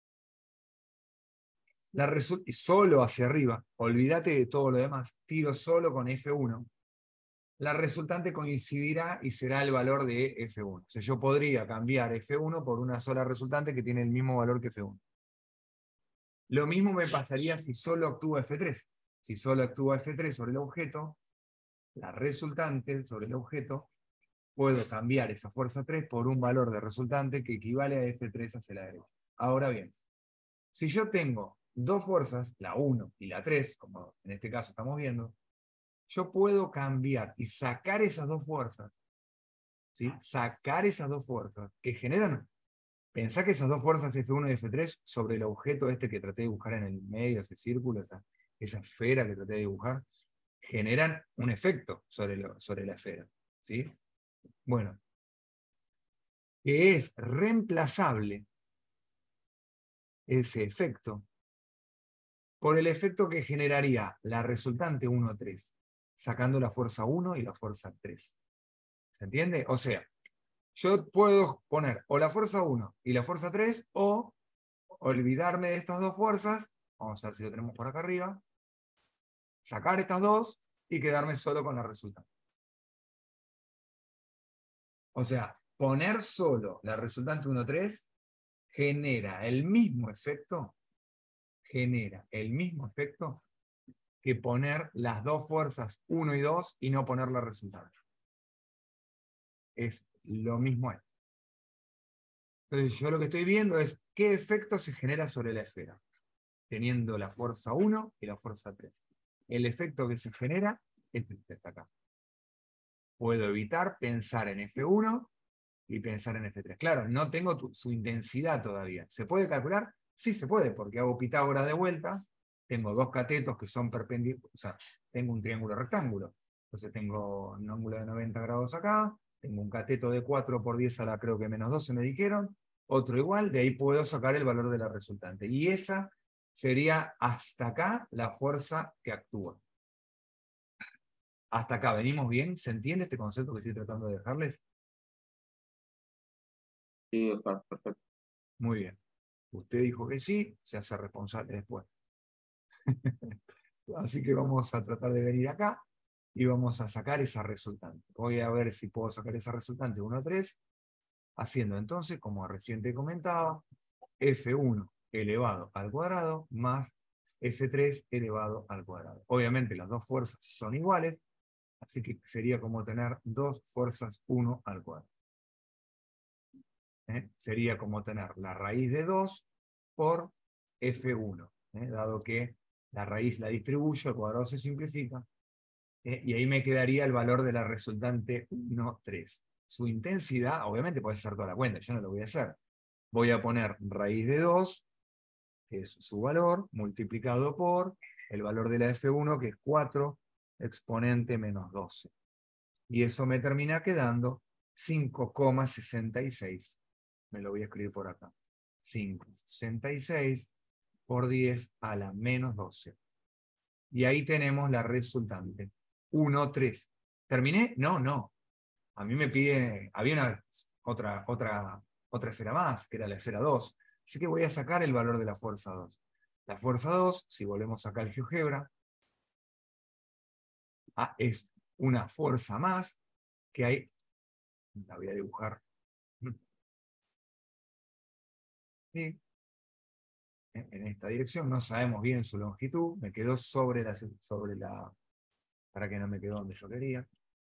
la resu- solo hacia arriba, olvídate de todo lo demás, tiro solo con F uno, la resultante coincidirá y será el valor de F uno. O sea, yo podría cambiar F uno por una sola resultante que tiene el mismo valor que F uno. Lo mismo me pasaría si solo actúa F tres. Si solo actúa F tres sobre el objeto, la resultante sobre el objeto, puedo cambiar esa fuerza tres por un valor de resultante que equivale a F tres hacia la derecha. Ahora bien, si yo tengo dos fuerzas, la uno y la tres, como en este caso estamos viendo, yo puedo cambiar y sacar esas dos fuerzas, ¿sí? Sacar esas dos fuerzas que generan. Pensá que esas dos fuerzas F uno y F tres sobre el objeto este que traté de dibujar en el medio, ese círculo, esa, esa esfera que traté de dibujar, generan un efecto sobre, lo, sobre la esfera. ¿Sí? Bueno, que es reemplazable ese efecto por el efecto que generaría la resultante uno tres, sacando la fuerza uno y la fuerza tres. ¿Se entiende? O sea, yo puedo poner o la fuerza uno y la fuerza tres, o olvidarme de estas dos fuerzas, vamos a ver si lo tenemos por acá arriba, sacar estas dos y quedarme solo con la resultante. O sea, poner solo la resultante uno tres genera el mismo efecto, genera el mismo efecto que poner las dos fuerzas uno y dos y no poner la resultante. Es lo mismo esto. Entonces yo lo que estoy viendo es qué efecto se genera sobre la esfera, teniendo la fuerza uno y la fuerza tres. El efecto que se genera es este de acá. Puedo evitar pensar en F uno y pensar en F tres. Claro, no tengo tu, su intensidad todavía. ¿Se puede calcular? Sí se puede, porque hago Pitágoras de vuelta, tengo dos catetos que son perpendiculares, o sea, tengo un triángulo rectángulo. Entonces tengo un ángulo de noventa grados acá, tengo un cateto de cuatro por diez a la creo que menos doce me dijeron, otro igual, de ahí puedo sacar el valor de la resultante. Y esa sería hasta acá la fuerza que actúa. Hasta acá, ¿venimos bien? ¿Se entiende este concepto que estoy tratando de dejarles? Sí, Oscar, perfecto. Muy bien. Usted dijo que sí, se hace responsable después. Así que vamos a tratar de venir acá y vamos a sacar esa resultante. Voy a ver si puedo sacar esa resultante uno a tres, haciendo entonces, como recién te comentaba, F uno elevado al cuadrado más F tres elevado al cuadrado. Obviamente las dos fuerzas son iguales, así que sería como tener dos fuerzas uno al cuadrado. ¿Eh? Sería como tener la raíz de dos por F uno, ¿eh? Dado que la raíz la distribuyo, el cuadrado se simplifica, ¿eh? Y ahí me quedaría el valor de la resultante uno tres. Su intensidad, obviamente puedes hacer toda la cuenta, yo no lo voy a hacer. Voy a poner raíz de dos, que es su valor, multiplicado por el valor de la F uno, que es cuatro exponente menos doce. Y eso me termina quedando cinco coma sesenta y seis. Me lo voy a escribir por acá. cinco coma sesenta y seis por diez a la menos doce. Y ahí tenemos la resultante. uno, tres. ¿Terminé? No, no. A mí me pide, había una, otra, otra, otra esfera más, que era la esfera dos. Así que voy a sacar el valor de la fuerza dos. La fuerza dos, si volvemos acá al GeoGebra, ah, es una fuerza más que hay. La voy a dibujar. Sí. En esta dirección, no sabemos bien su longitud, me quedó sobre la, sobre la, para que no me quedó donde yo quería.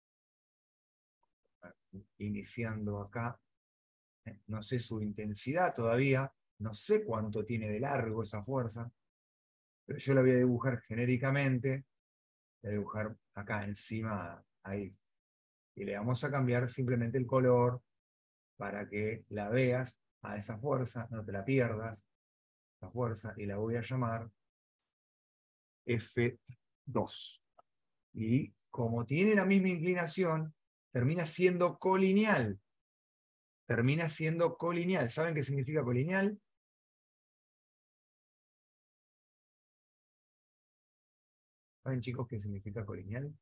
Iniciando acá, no sé su intensidad todavía, no sé cuánto tiene de largo esa fuerza, pero yo la voy a dibujar genéricamente, voy a dibujar acá encima, ahí, Y le vamos a cambiar simplemente el color para que la veas a esa fuerza, no te la pierdas, la fuerza, y la voy a llamar F dos. Y como tiene la misma inclinación, termina siendo colineal. Termina siendo colineal. ¿Saben qué significa colineal? ¿Saben, chicos, qué significa colineal?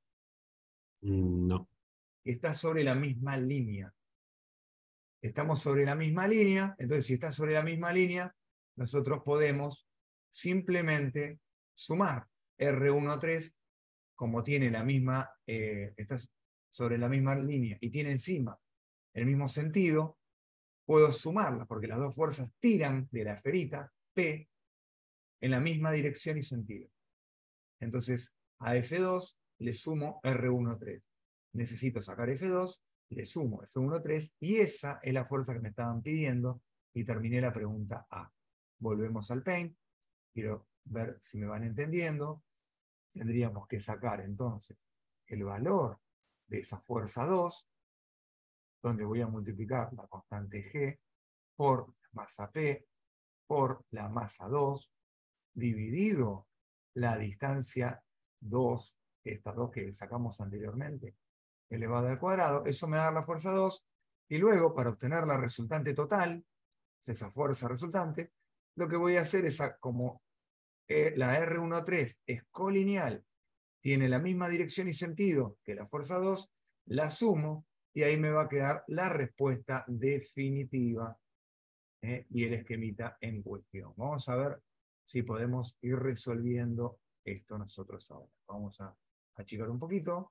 Mm, No. Está sobre la misma línea. Estamos sobre la misma línea, entonces si está sobre la misma línea, nosotros podemos simplemente sumar R uno tres, como tiene la misma, eh, está sobre la misma línea y tiene encima el mismo sentido, puedo sumarlas, porque las dos fuerzas tiran de la esferita P en la misma dirección y sentido. Entonces, a F dos le sumo R uno tres. Necesito sacar F dos, le sumo F uno tres, y esa es la fuerza que me estaban pidiendo, y terminé la pregunta A. Volvemos al Paint. Quiero ver si me van entendiendo. Tendríamos que sacar entonces el valor de esa fuerza dos, donde voy a multiplicar la constante G por la masa P por la masa dos, dividido la distancia dos, estas dos que sacamos anteriormente, elevada al cuadrado. Eso me da la fuerza dos, y luego, para obtener la resultante total, esa fuerza resultante, lo que voy a hacer es, a, como eh, la R uno tres es colineal, tiene la misma dirección y sentido que la fuerza dos, la sumo, y ahí me va a quedar la respuesta definitiva, ¿eh? Y el esquemita en cuestión. Vamos a ver si podemos ir resolviendo esto nosotros ahora. Vamos a achicar un poquito,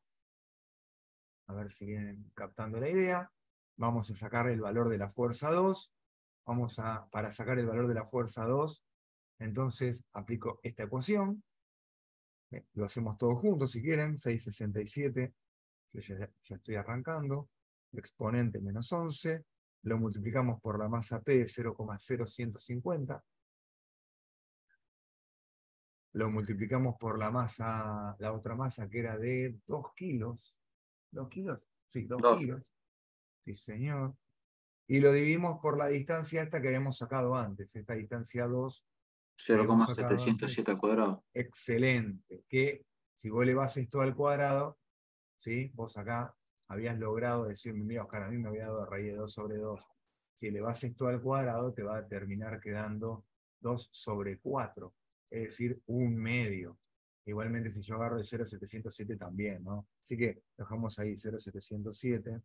a ver si vienen captando la idea. Vamos a sacar el valor de la fuerza dos. Vamos a, para sacar el valor de la fuerza dos, entonces aplico esta ecuación. Eh, Lo hacemos todos juntos si quieren. seiscientos sesenta y siete, yo ya, ya estoy arrancando. Exponente menos once. Lo multiplicamos por la masa P de cero coma cero uno cinco. Lo multiplicamos por la masa, la otra masa que era de dos kilos. ¿dos kilos? Sí, dos Dos. kilos. Sí, señor. Y lo dividimos por la distancia esta que habíamos sacado antes. Esta distancia dos que cero habíamos coma sacado setecientos antes. siete al cuadrado. Excelente. Que si vos elevás esto al cuadrado, ¿sí? Vos acá habías logrado decirme, mira, Oscar, a mí me había dado raíz de dos sobre dos. Si elevás esto al cuadrado, te va a terminar quedando dos sobre cuatro, es decir, un medio. Igualmente, si yo agarro el cero coma setecientos siete también, ¿no? Así que dejamos ahí cero coma setecientos siete.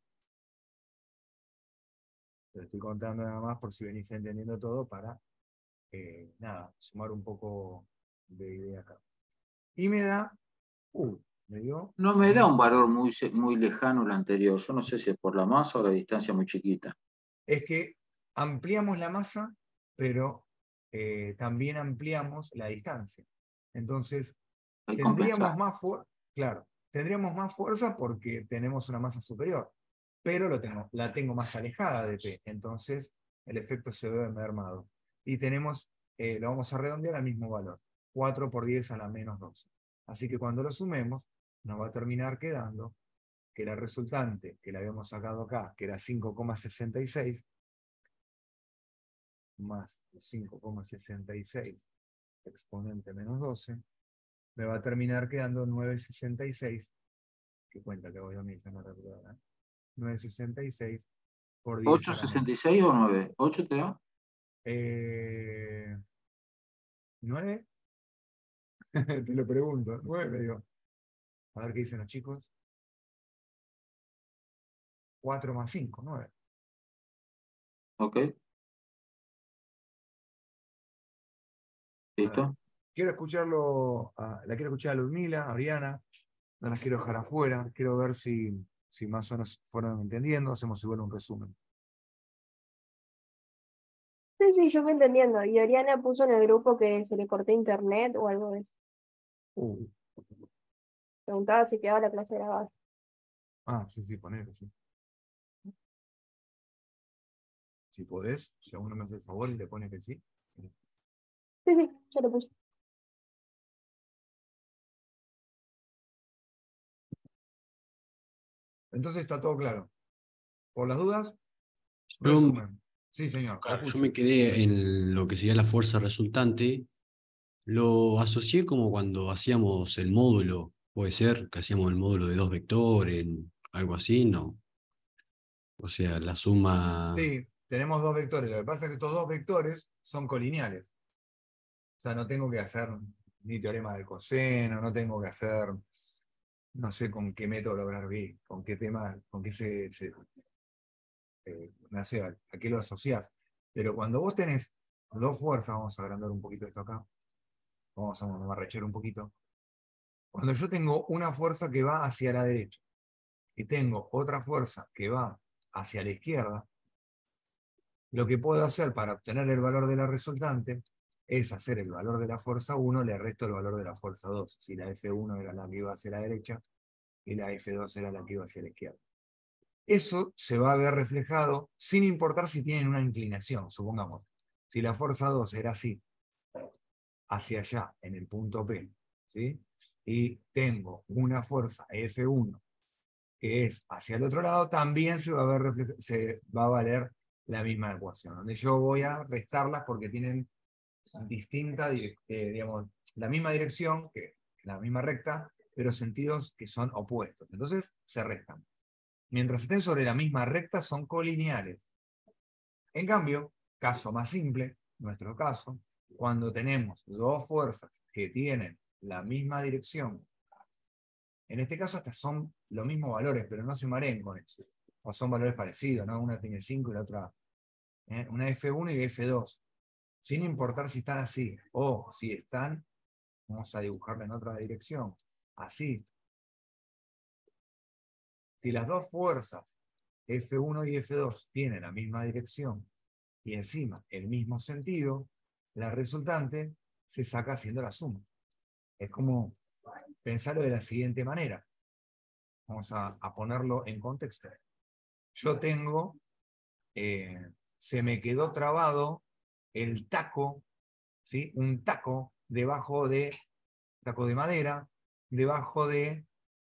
Lo estoy contando nada más por si venís entendiendo todo para, eh, nada, sumar un poco de idea acá. Y me da, uh, me dio... No me da un valor muy, se- muy lejano el anterior. Yo no sé si es por la masa o la distancia muy chiquita. Es que ampliamos la masa, pero eh, también ampliamos la distancia. Entonces, Hay que tendríamos compensar. más fuerza, claro, tendríamos más fuerza porque tenemos una masa superior, pero lo tengo, la tengo más alejada de P, entonces el efecto se ve mermado. Y tenemos, eh, lo vamos a redondear al mismo valor, cuatro por diez a la menos doce. Así que cuando lo sumemos, nos va a terminar quedando que la resultante que le habíamos sacado acá, que era cinco coma sesenta y seis, más cinco coma sesenta y seis exponente menos doce, me va a terminar quedando nueve coma sesenta y seis, que cuenta que voy a mi no recuerdo, ¿eh? nueve coma sesenta y seis por diez a la menos. ¿ocho sesenta y seis o nueve? ¿ocho te da? Eh, ¿nueve? Te lo pregunto, nueve, digo. A ver qué dicen los chicos. cuatro más cinco, nueve. Ok, A ver, listo. quiero escucharlo, a- la quiero escuchar a Ludmila, a Ariana, no las quiero dejar afuera, quiero ver si, si más o menos fueron entendiendo, hacemos igual un resumen. Sí, sí, yo voy entendiendo. Y Oriana puso en el grupo que se le cortó internet o algo de eso. Uh, Preguntaba si quedaba la clase grabada. ah, sí, sí, ponelo, sí. Si podés, si a uno me hace el favor y le pone que sí. Sí, sí, ya lo puse. Entonces está todo claro. Por las dudas, Yo, resumen. Sí, señor. claro, yo escucho. me quedé en lo que sería la fuerza resultante. Lo asocié como cuando hacíamos el módulo, puede ser que hacíamos el módulo de dos vectores, algo así, ¿no? O sea, la suma, Sí, tenemos dos vectores. Lo que pasa es que estos dos vectores son colineales. O sea, no tengo que hacer ni teorema del coseno, no tengo que hacer, no sé con qué método lograr B, con qué tema, con qué se, se eh, no sé, a, a qué lo asociás. Pero cuando vos tenés dos fuerzas, vamos a agrandar un poquito esto acá, vamos a amarrechar un poquito. Cuando yo tengo una fuerza que va hacia la derecha y tengo otra fuerza que va hacia la izquierda, lo que puedo hacer para obtener el valor de la resultante es hacer el valor de la fuerza uno, le resto el valor de la fuerza dos. Si la F uno era la que iba hacia la derecha y la F dos era la que iba hacia la izquierda. Eso se va a ver reflejado sin importar si tienen una inclinación, supongamos. Si la fuerza dos era así, hacia allá, en el punto P, ¿sí? Y tengo una fuerza F uno que es hacia el otro lado, también se va a ver refleja- se va a valer la misma ecuación, donde yo voy a restarlas porque tienen distinta, direc- eh, digamos, la misma dirección, que la misma recta, pero sentidos que son opuestos. Entonces se restan. Mientras estén sobre la misma recta, son colineales. En cambio, caso más simple, nuestro caso, cuando tenemos dos fuerzas que tienen la misma dirección, en este caso hasta son los mismos valores, pero no se mareen con eso. O son valores parecidos, ¿no? Una tiene cinco y la otra, ¿eh? Una F uno y F dos. Sin importar si están así, o si están, vamos a dibujarla en otra dirección, así. Si las dos fuerzas, F uno y F dos, tienen la misma dirección y encima el mismo sentido, la resultante se saca haciendo la suma. Es como pensarlo de la siguiente manera. Vamos a, a ponerlo en contexto. Yo tengo, eh, se me quedó trabado el taco, ¿sí? Un taco debajo de, taco de madera, debajo de,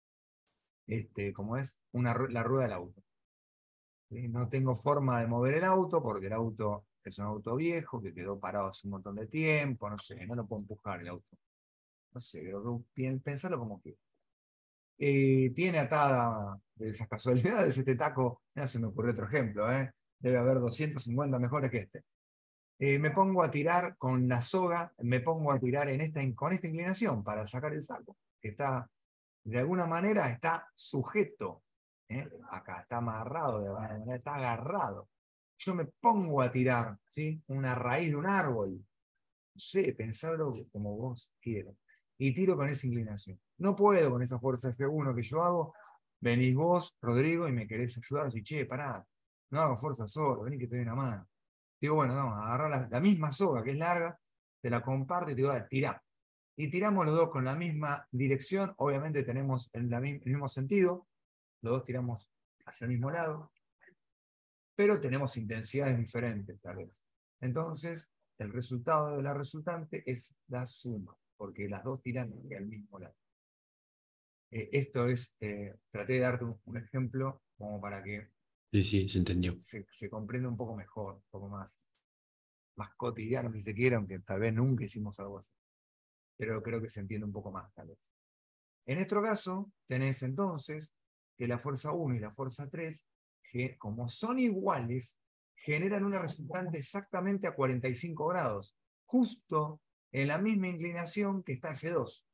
este, como es, una, ru- la rueda del auto. ¿Sí? No tengo forma de mover el auto porque el auto es un auto viejo que quedó parado hace un montón de tiempo, no sé, no lo puedo empujar el auto. No sé, pero pensarlo como que eh, tiene atada de esas casualidades este taco. Ya se me ocurrió otro ejemplo, ¿eh? Debe haber doscientos cincuenta mejores que este. Eh, me pongo a tirar con la soga, me pongo a tirar en esta, con esta inclinación para sacar el saco, que está, de alguna manera, está sujeto. ¿eh? Acá está amarrado, de alguna manera está agarrado. Yo me pongo a tirar, ¿sí? Una raíz de un árbol, no sé, pensarlo como vos quieras. Y tiro con esa inclinación. No puedo con esa fuerza F uno que yo hago. Venís vos, Rodrigo, y me querés ayudar. Así, che, pará, no hago fuerza solo, vení que te doy una mano. Digo, bueno, no, agarrar la, la misma soga que es larga, te la comparto y te digo, dale, tirá. Y tiramos los dos con la misma dirección. Obviamente tenemos el, la, el mismo sentido. Los dos tiramos hacia el mismo lado. Pero tenemos intensidades diferentes, tal vez. Entonces, el resultado de la resultante es la suma, porque las dos tiran hacia el mismo lado. Eh, esto es, eh, traté de darte un, un ejemplo como para que sí, sí, se entendió. se, se comprenda un poco mejor, un poco más, más cotidiano, si se quiere, aunque tal vez nunca hicimos algo así. Pero creo que se entiende un poco más, tal vez. En nuestro caso, tenés entonces que la fuerza uno y la fuerza tres, que como son iguales, generan una resultante exactamente a cuarenta y cinco grados, justo en la misma inclinación que está F dos.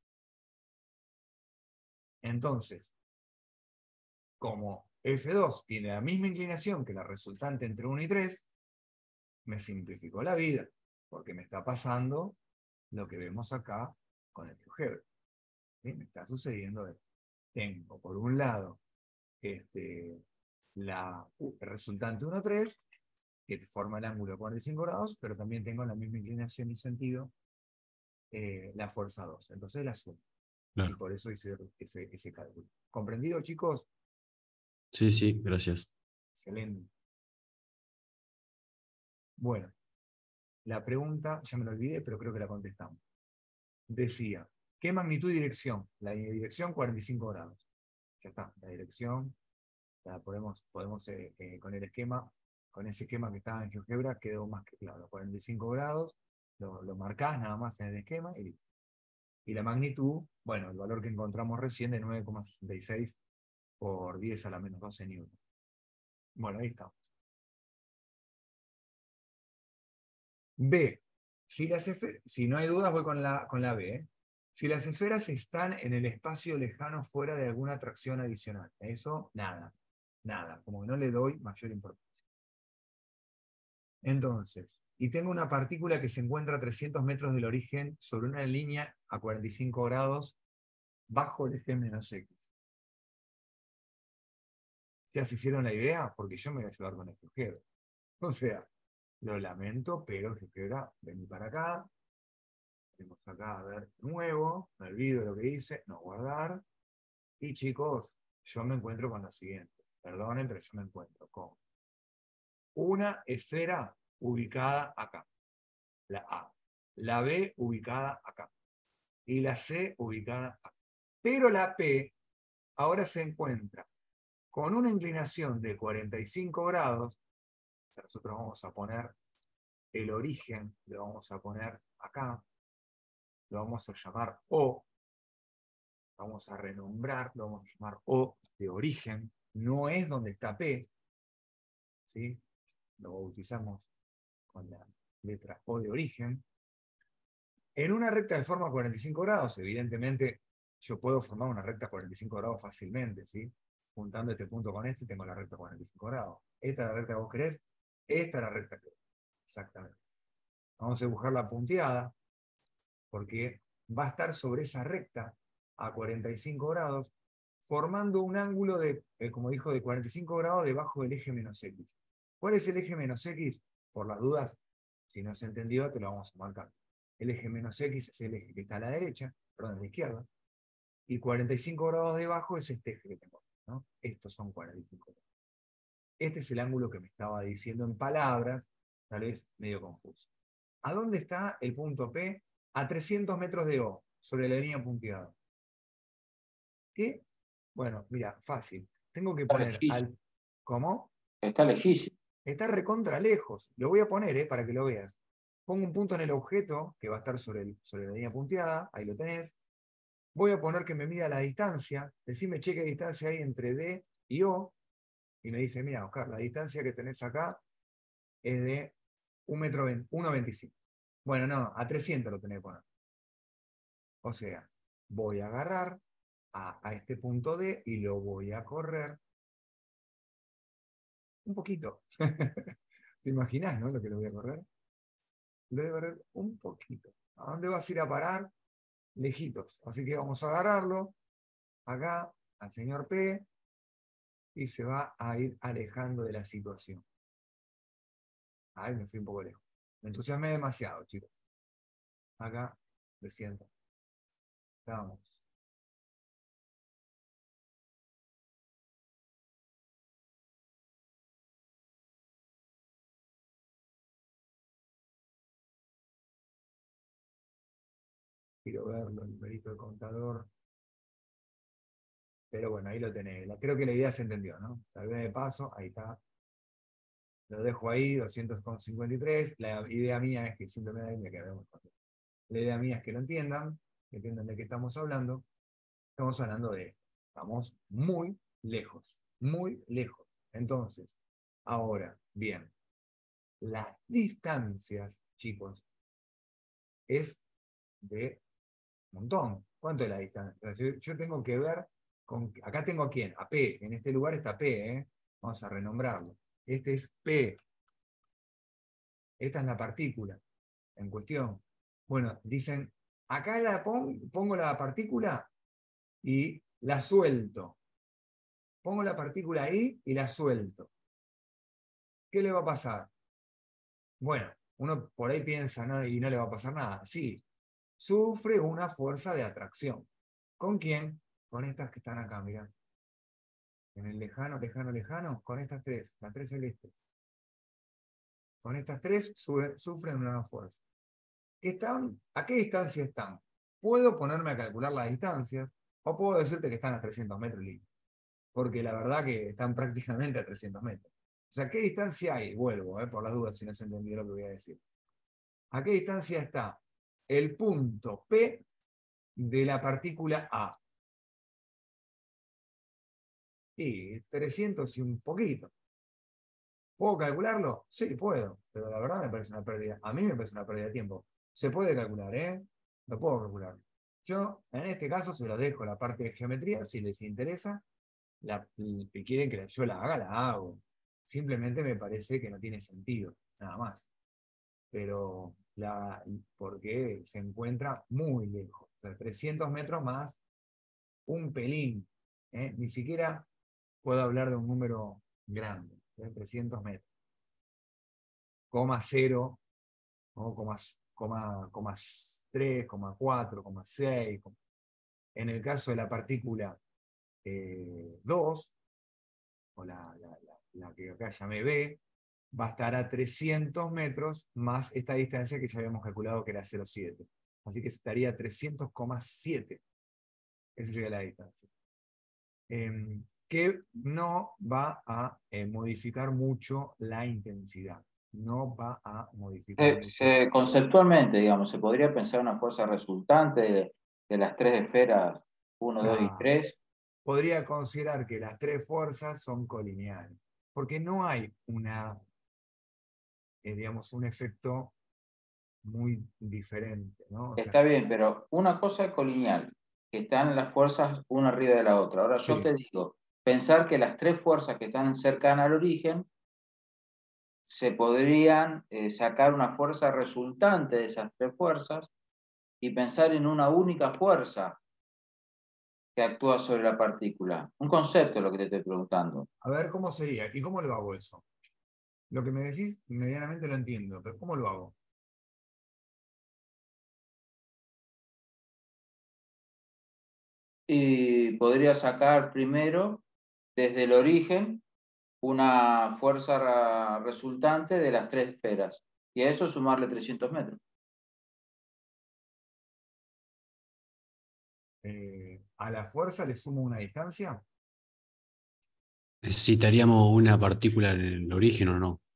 Entonces, como F dos tiene la misma inclinación que la resultante entre uno y tres, me simplificó la vida, porque me está pasando lo que vemos acá con el GeoGebra. ¿Sí? Me está sucediendo esto. Tengo, por un lado, este, la uh, resultante uno tres, que forma el ángulo de cuarenta y cinco grados, pero también tengo la misma inclinación y sentido, eh, la fuerza dos. Entonces la sumo. Y Claro. por eso hice ese, ese cálculo. ¿Comprendido, chicos? Sí, sí, gracias. Excelente. Bueno, la pregunta, ya me la olvidé, pero creo que la contestamos. Decía, ¿qué magnitud y dirección? La dirección cuarenta y cinco grados. Ya está, la dirección La podemos, podemos eh, eh, con el esquema, con ese esquema que estaba en GeoGebra, quedó más que claro. cuarenta y cinco grados, lo, lo marcás nada más en el esquema y listo. Y la magnitud, bueno, el valor que encontramos recién de nueve coma sesenta y seis por diez a la menos doce newton. Bueno, ahí estamos. B. Si, las esfer- si no hay dudas, voy con la, con la B. ¿eh? Si las esferas están en el espacio lejano fuera de alguna atracción adicional. Eso, nada. Nada. Como que no le doy mayor importancia. Entonces, y tengo una partícula que se encuentra a trescientos metros del origen sobre una línea a cuarenta y cinco grados bajo el eje menos X. ¿Ya se hicieron la idea? Porque yo me voy a ayudar con el GeoGebra. O sea, lo lamento, pero GeoGebra, vení para acá. Tenemos acá, a ver, nuevo. Me olvido de lo que hice, no guardar. Y chicos, yo me encuentro con lo siguiente. Perdonen, pero yo me encuentro con una esfera ubicada acá. La A. La B ubicada acá. Y la C ubicada acá. Pero la P ahora se encuentra con una inclinación de cuarenta y cinco grados. Nosotros vamos a poner el origen, lo vamos a poner acá. Lo vamos a llamar O. Vamos a renombrar, lo vamos a llamar O de origen. No es donde está P. ¿Sí? Lo bautizamos con la letra O de origen. En una recta de forma cuarenta y cinco grados, evidentemente, yo puedo formar una recta cuarenta y cinco grados fácilmente, ¿sí? Juntando este punto con este, tengo la recta cuarenta y cinco grados. Esta es la recta que vos querés, esta es la recta que querés. Exactamente. Vamos a dibujar la punteada, porque va a estar sobre esa recta a cuarenta y cinco grados, formando un ángulo de, eh, como dijo, de cuarenta y cinco grados debajo del eje menos X. ¿Cuál es el eje menos X? Por las dudas, si no se entendió, te lo vamos a marcar. El eje menos X es el eje que está a la derecha, perdón, a la izquierda, y cuarenta y cinco grados debajo es este eje que tengo, ¿no? Estos son cuarenta y cinco grados. Este es el ángulo que me estaba diciendo en palabras, tal vez medio confuso. ¿A dónde está el punto P? A trescientos metros de O, sobre la línea punteada. ¿Qué? Bueno, mira, fácil. Tengo que Está poner lejísimo. al... ¿Cómo? Está lejísimo. Está recontra lejos. Lo voy a poner, ¿eh? Para que lo veas. Pongo un punto en el objeto, que va a estar sobre, el, sobre la línea punteada. Ahí lo tenés. Voy a poner que me mida la distancia. Decime, che, qué distancia hay entre D y O. Y me dice, mira, Oscar, la distancia que tenés acá es de un metro uno coma veinticinco. Bueno, no, a trescientos lo tenés que poner. O sea, voy a agarrar a, a este punto D y lo voy a correr un poquito. ¿Te imaginas, no? Lo que lo voy a correr. Lo voy a correr un poquito. ¿A dónde vas a ir a parar? Lejitos. Así que vamos a agarrarlo acá al señor P y se va a ir alejando de la situación. Ahí me fui un poco lejos. Me entusiasmé demasiado, chicos. Acá, me siento. Vamos. Quiero verlo, el numerito de contador. Pero bueno, ahí lo tenés. Creo que la idea se entendió, ¿no? Tal vez de paso, ahí está. Lo dejo ahí, doscientos cincuenta y tres. La idea mía es que simplemente me quedemos con esto. La idea mía es que lo entiendan, que entiendan de qué estamos hablando. Estamos hablando de, estamos muy lejos, muy lejos. Entonces, ahora, bien, las distancias, chicos, es de un montón. ¿Cuánto es la distancia? Yo, yo tengo que ver, con, acá tengo a quién, a P, en este lugar está P, ¿eh? Vamos a renombrarlo. Este es P. Esta es la partícula en cuestión. Bueno, dicen, acá la pon, pongo la partícula y la suelto. Pongo la partícula ahí y la suelto. ¿Qué le va a pasar? Bueno, uno por ahí piensa, ¿no? Y no le va a pasar nada. Sí, sufre una fuerza de atracción. ¿Con quién? Con estas que están acá, mirá. En el lejano, lejano, lejano, con estas tres, las tres celestes. Con estas tres sube, sufren una fuerza. Están, ¿a qué distancia están? Puedo ponerme a calcular las distancias, o puedo decirte que están a trescientos metros libres. porque la verdad que están prácticamente a trescientos metros. O sea, ¿qué distancia hay? Vuelvo, eh, por las dudas si no se entendió lo que voy a decir. ¿A qué distancia está el punto P de la partícula A? Y trescientos y un poquito. ¿Puedo calcularlo? Sí, puedo, pero la verdad me parece una pérdida. A mí me parece una pérdida de tiempo. Se puede calcular, ¿eh? Lo puedo calcular. Yo, en este caso, se lo dejo la parte de geometría, si les interesa, la, y quieren que yo la haga, la hago. Simplemente me parece que no tiene sentido, nada más. Pero, la, porque se encuentra muy lejos. O sea, trescientos metros más un pelín. ¿eh? Ni siquiera puedo hablar de un número grande, de trescientos metros. Coma cero, ¿no? coma, coma, coma tres, coma cuatro, coma seis. En el caso de la partícula eh, dos, o la, la, la, la que acá llamé B, va a estar a trescientos metros más esta distancia que ya habíamos calculado que era cero coma siete. Así que estaría a trescientos coma siete. Esa sería la distancia. Eh, que no va a eh, modificar mucho la intensidad. No va a modificar Se, mucho. se- conceptualmente, digamos, se podría pensar una fuerza resultante de, de las tres esferas uno, dos y Ah, tres. podría considerar que las tres fuerzas son colineales. Porque no hay una, eh, digamos, un efecto muy diferente, ¿no? O sea, Está bien, pero una cosa es colineal, que están las fuerzas una arriba de la otra. Ahora yo sí. te digo, pensar que las tres fuerzas que están cercanas al origen se podrían eh, sacar una fuerza resultante de esas tres fuerzas y pensar en una única fuerza que actúa sobre la partícula. Un concepto es lo que te estoy preguntando. A ver cómo sería y cómo lo hago eso. Lo que me decís, medianamente lo entiendo, pero ¿cómo lo hago? Y podría sacar primero, desde el origen, una fuerza resultante de las tres esferas. Y a eso sumarle trescientos metros. Eh, ¿a la fuerza le sumo una distancia? ¿Necesitaríamos una partícula en el origen o no?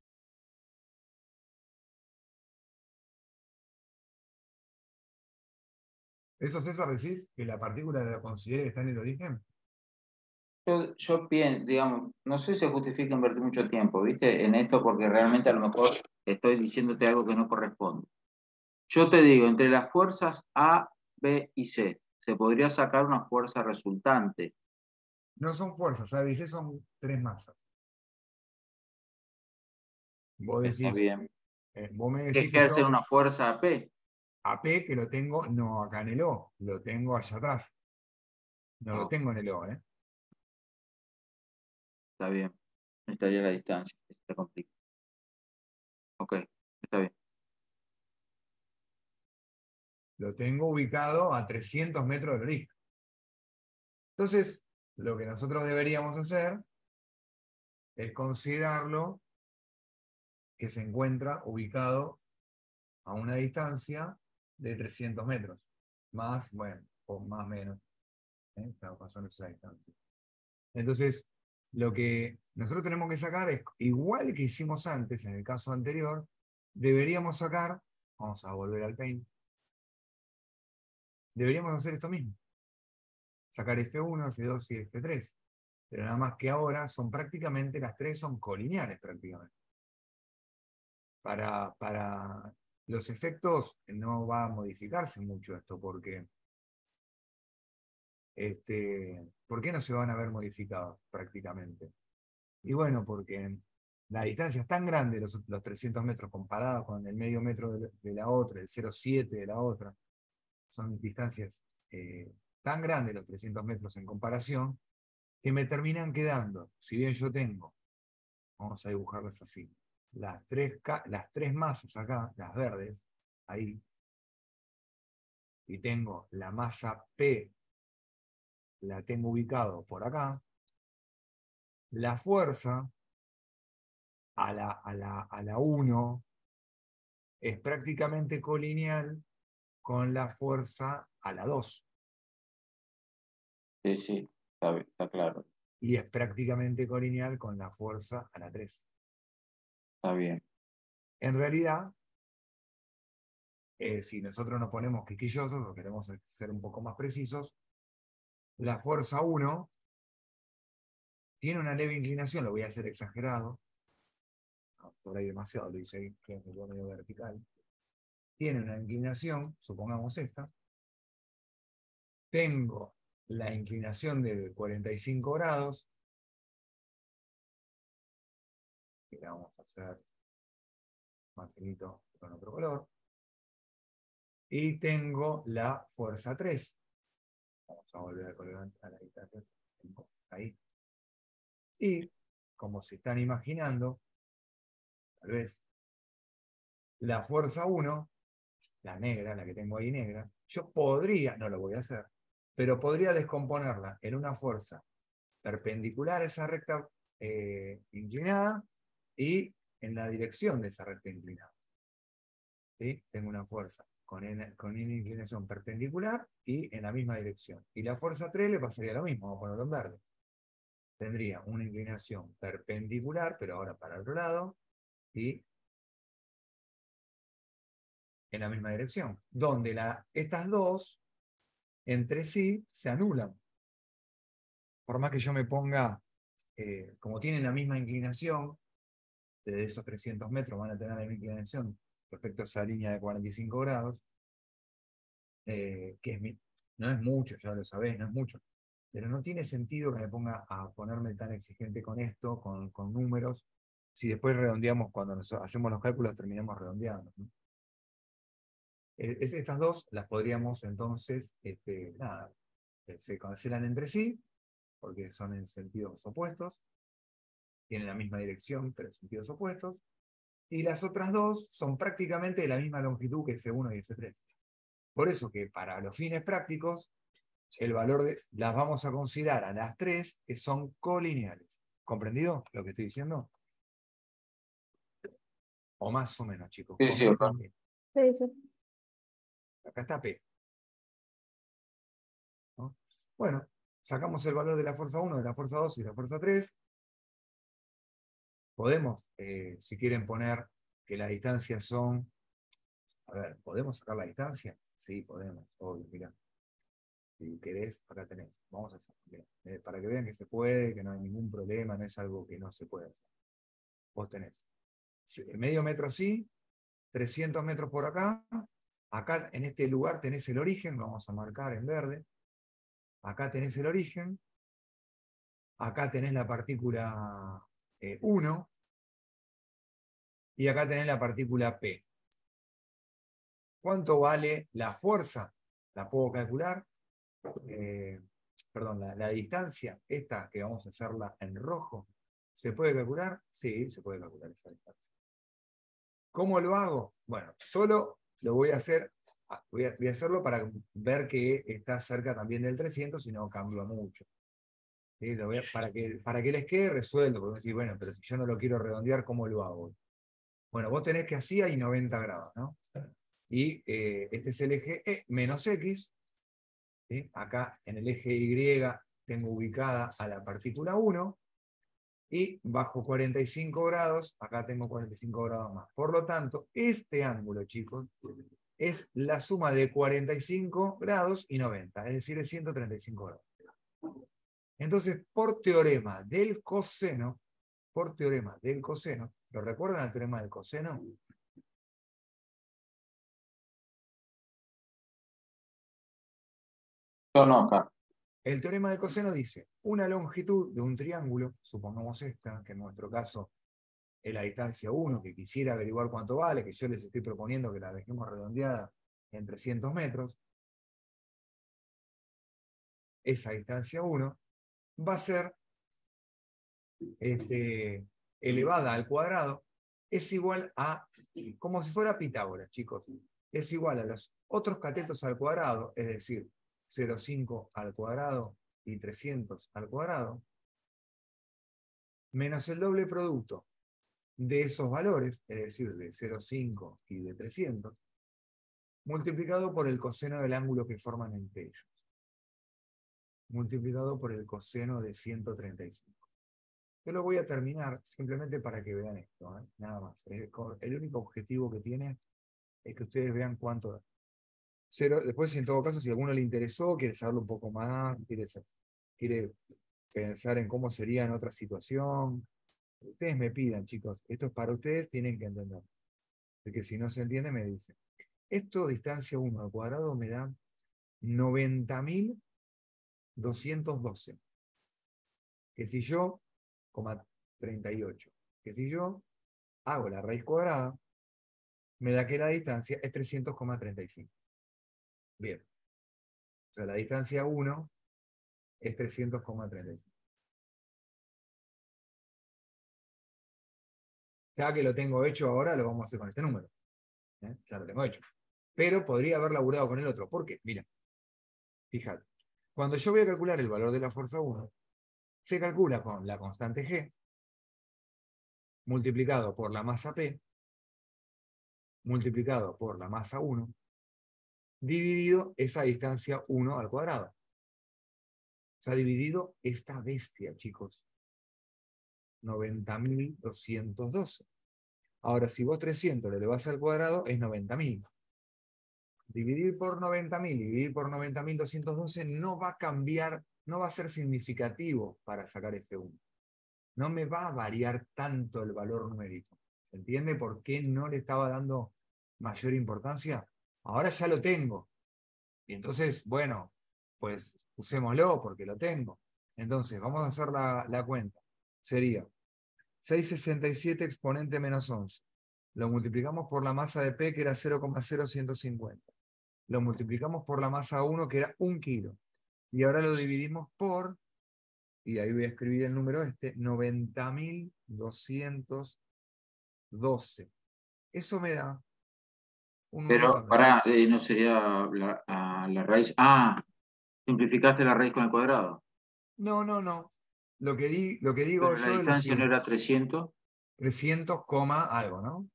¿Eso, César, decís que la partícula la considere que está en el origen? Yo, yo pienso, digamos, no sé si se justifica invertir mucho tiempo, ¿viste? En esto, porque realmente a lo mejor estoy diciéndote algo que no corresponde. Yo te digo, entre las fuerzas A, B y C, se podría sacar una fuerza resultante. No son fuerzas, ¿sabes? Son tres masas. Vos Está decís, bien. eh, vos me ¿Qué decís que ejerce yo una fuerza A P? a P que lo tengo no acá en el O, lo tengo allá atrás. No lo No, tengo en el O, ¿eh? está bien. Estaría la distancia. Se complica. Ok, está bien. Lo tengo ubicado a trescientos metros del origen. Entonces, lo que nosotros deberíamos hacer es considerarlo que se encuentra ubicado a una distancia de trescientos metros. Más, bueno, o más o menos. ¿eh? Estamos pasando esa distancia. Entonces, lo que nosotros tenemos que sacar es, igual que hicimos antes, en el caso anterior, deberíamos sacar, vamos a volver al Paint, deberíamos hacer esto mismo. Sacar F uno, F dos y F tres. Pero nada más que ahora son prácticamente, las tres son colineales prácticamente. Para, para los efectos no va a modificarse mucho esto, porque este, ¿por qué no se van a ver modificados prácticamente? Y bueno, porque la distancia es tan grande, los, los trescientos metros comparados con el medio metro de, de la otra, el cero coma siete de la otra, son distancias eh, tan grandes los trescientos metros en comparación, que me terminan quedando, si bien yo tengo, vamos a dibujarlas así, las tres, las tres masas acá, las verdes, ahí, y tengo la masa P, la tengo ubicado por acá, la fuerza a la, a la, a la uno es prácticamente colineal con la fuerza a la dos. Sí, sí, está, bien, está claro. y es prácticamente colineal con la fuerza a la tres. Está bien. En realidad, eh, si nosotros nos ponemos quisquillosos o queremos ser un poco más precisos, la fuerza uno tiene una leve inclinación, lo voy a hacer exagerado, no, por ahí demasiado, lo hice ahí, que es medio vertical. Tiene una inclinación, supongamos esta. Tengo la inclinación de cuarenta y cinco grados, que la vamos a hacer más finito con otro color. Y tengo la fuerza tres. Vamos a volver a colgar a la distancia. Ahí. Y, como se están imaginando, tal vez, la fuerza uno, la negra, la que tengo ahí negra, yo podría, no lo voy a hacer, pero podría descomponerla en una fuerza perpendicular a esa recta eh, inclinada y en la dirección de esa recta inclinada. ¿Sí? Tengo una fuerza con, en, con una inclinación perpendicular y en la misma dirección. Y la fuerza tres le pasaría lo mismo, vamos a ponerlo en verde. Tendría una inclinación perpendicular, pero ahora para el otro lado, y en la misma dirección, donde la, estas dos entre sí se anulan. Por más que yo me ponga, eh, como tienen la misma inclinación, de esos trescientos metros van a tener la misma inclinación respecto a esa línea de cuarenta y cinco grados, eh, que es mi, no es mucho, ya lo sabéis, no es mucho, pero no tiene sentido que me ponga a ponerme tan exigente con esto, con, con números, si después redondeamos, cuando nos hacemos los cálculos terminamos redondeando, ¿no? Es, estas dos las podríamos entonces, este, nada, se cancelan entre sí, porque son en sentidos opuestos, tienen la misma dirección, pero en sentidos opuestos, y las otras dos son prácticamente de la misma longitud que F uno y F tres. Por eso que para los fines prácticos, el valor de, las vamos a considerar a las tres que son colineales. ¿Comprendido lo que estoy diciendo? O más o menos, chicos. Sí, sí, acá. Sí, sí. Acá está P. ¿No? Bueno, sacamos el valor de la fuerza uno, de la fuerza dos y de la fuerza tres. Podemos, eh, si quieren poner que las distancias son... A ver, ¿podemos sacar la distancia? Sí, podemos, obvio, mirá. Si querés, acá tenés. Vamos a hacer. Eh, para que vean que se puede, que no hay ningún problema, no es algo que no se puede hacer. Vos tenés medio metro así, trescientos metros por acá. Acá en este lugar tenés el origen, lo vamos a marcar en verde. Acá tenés el origen. Acá tenés la partícula eh, uno. Y acá tenés la partícula P. ¿Cuánto vale la fuerza? La puedo calcular. Eh, perdón, la, la distancia, esta que vamos a hacerla en rojo, ¿se puede calcular? Sí, se puede calcular esa distancia. ¿Cómo lo hago? Bueno, solo lo voy a hacer, voy a, voy a hacerlo para ver que está cerca también del trescientos y no cambia mucho. ¿Sí? Lo voy a, para, que, para que les quede resuelto, porque decir, bueno, pero si yo no lo quiero redondear, ¿cómo lo hago? Bueno, vos tenés que así hay noventa grados, ¿no? Y eh, este es el eje E menos X. ¿Sí? Acá en el eje Y tengo ubicada a la partícula uno, y bajo cuarenta y cinco grados, acá tengo cuarenta y cinco grados más. Por lo tanto, este ángulo, chicos, es la suma de cuarenta y cinco grados y noventa, es decir, es ciento treinta y cinco grados. Entonces, por teorema del coseno, por teorema del coseno, ¿lo recuerdan el teorema del coseno? Yo no, acá. El teorema del coseno dice, una longitud de un triángulo, supongamos esta, que en nuestro caso es la distancia uno, que quisiera averiguar cuánto vale, que yo les estoy proponiendo que la dejemos redondeada en trescientos metros, esa distancia uno va a ser este, elevada al cuadrado, es igual a, como si fuera Pitágoras, chicos, es igual a los otros catetos al cuadrado, es decir, cero coma cinco al cuadrado y trescientos al cuadrado, menos el doble producto de esos valores, es decir, de cero coma cinco y de trescientos, multiplicado por el coseno del ángulo que forman entre ellos. multiplicado por el coseno de ciento treinta y cinco. Yo lo voy a terminar simplemente para que vean esto, ¿eh? Nada más. El único objetivo que tiene es que ustedes vean cuánto da. Cero, después, si en todo caso, si a alguno le interesó, quiere saberlo un poco más, quiere, quiere pensar en cómo sería en otra situación, ustedes me pidan, chicos. Esto es para ustedes, tienen que entender. Porque si no se entiende, me dicen. Esto, distancia uno al cuadrado, me da noventa mil doscientos doce. Que si yo, coma treinta y ocho. Que si yo hago la raíz cuadrada, me da que la distancia es trescientos coma treinta y cinco. Bien. O sea, la distancia uno es trescientos coma treinta y cinco. Ya que lo tengo hecho ahora, lo vamos a hacer con este número. ¿Eh? Ya lo tengo hecho. Pero podría haber laburado con el otro. ¿Por qué? Mira. Fíjate. Cuando yo voy a calcular el valor de la fuerza uno, se calcula con la constante G multiplicado por la masa P multiplicado por la masa uno dividido esa distancia uno al cuadrado. Se ha dividido esta bestia, chicos. noventa mil doscientos doce. Ahora, si vos trescientos le elevás al cuadrado, es noventa mil. Dividir por noventa mil y dividir por noventa mil doscientos doce no va a cambiar, no va a ser significativo para sacar F uno. No me va a variar tanto el valor numérico. ¿Se entiende por qué no le estaba dando mayor importancia? Ahora ya lo tengo. Y entonces, bueno, pues usémoslo porque lo tengo. Entonces, vamos a hacer la, la cuenta. Sería seiscientos sesenta y siete exponente menos once. Lo multiplicamos por la masa de P, que era cero coma cero ciento cincuenta. Lo multiplicamos por la masa uno, que era un kilo. Y ahora lo dividimos por, y ahí voy a escribir el número este, noventa mil doscientos doce. Eso me da un número Pero, también. pará, eh, no sería la, a la raíz. Ah, simplificaste la raíz con el cuadrado. No, no, no. Lo que, di, lo que digo Pero la yo es lo distancia no siguiente. era trescientos. trescientos, algo, ¿no?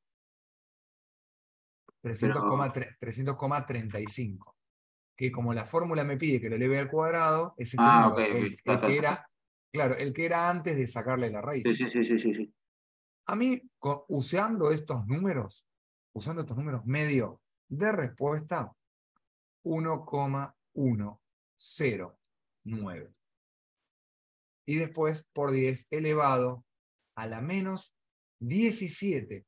Pero, trescientos coma treinta y cinco. Que como la fórmula me pide que lo eleve al cuadrado, es este ah, ok, número. ok, El, ya el está, que ya está. era, claro, el que era antes de sacarle la Sí, raíz. sí, sí, sí, sí, sí. A mí, co- usando estos números, usando estos números medio de respuesta, uno coma ciento nueve. Y después por diez elevado a la menos diecisiete.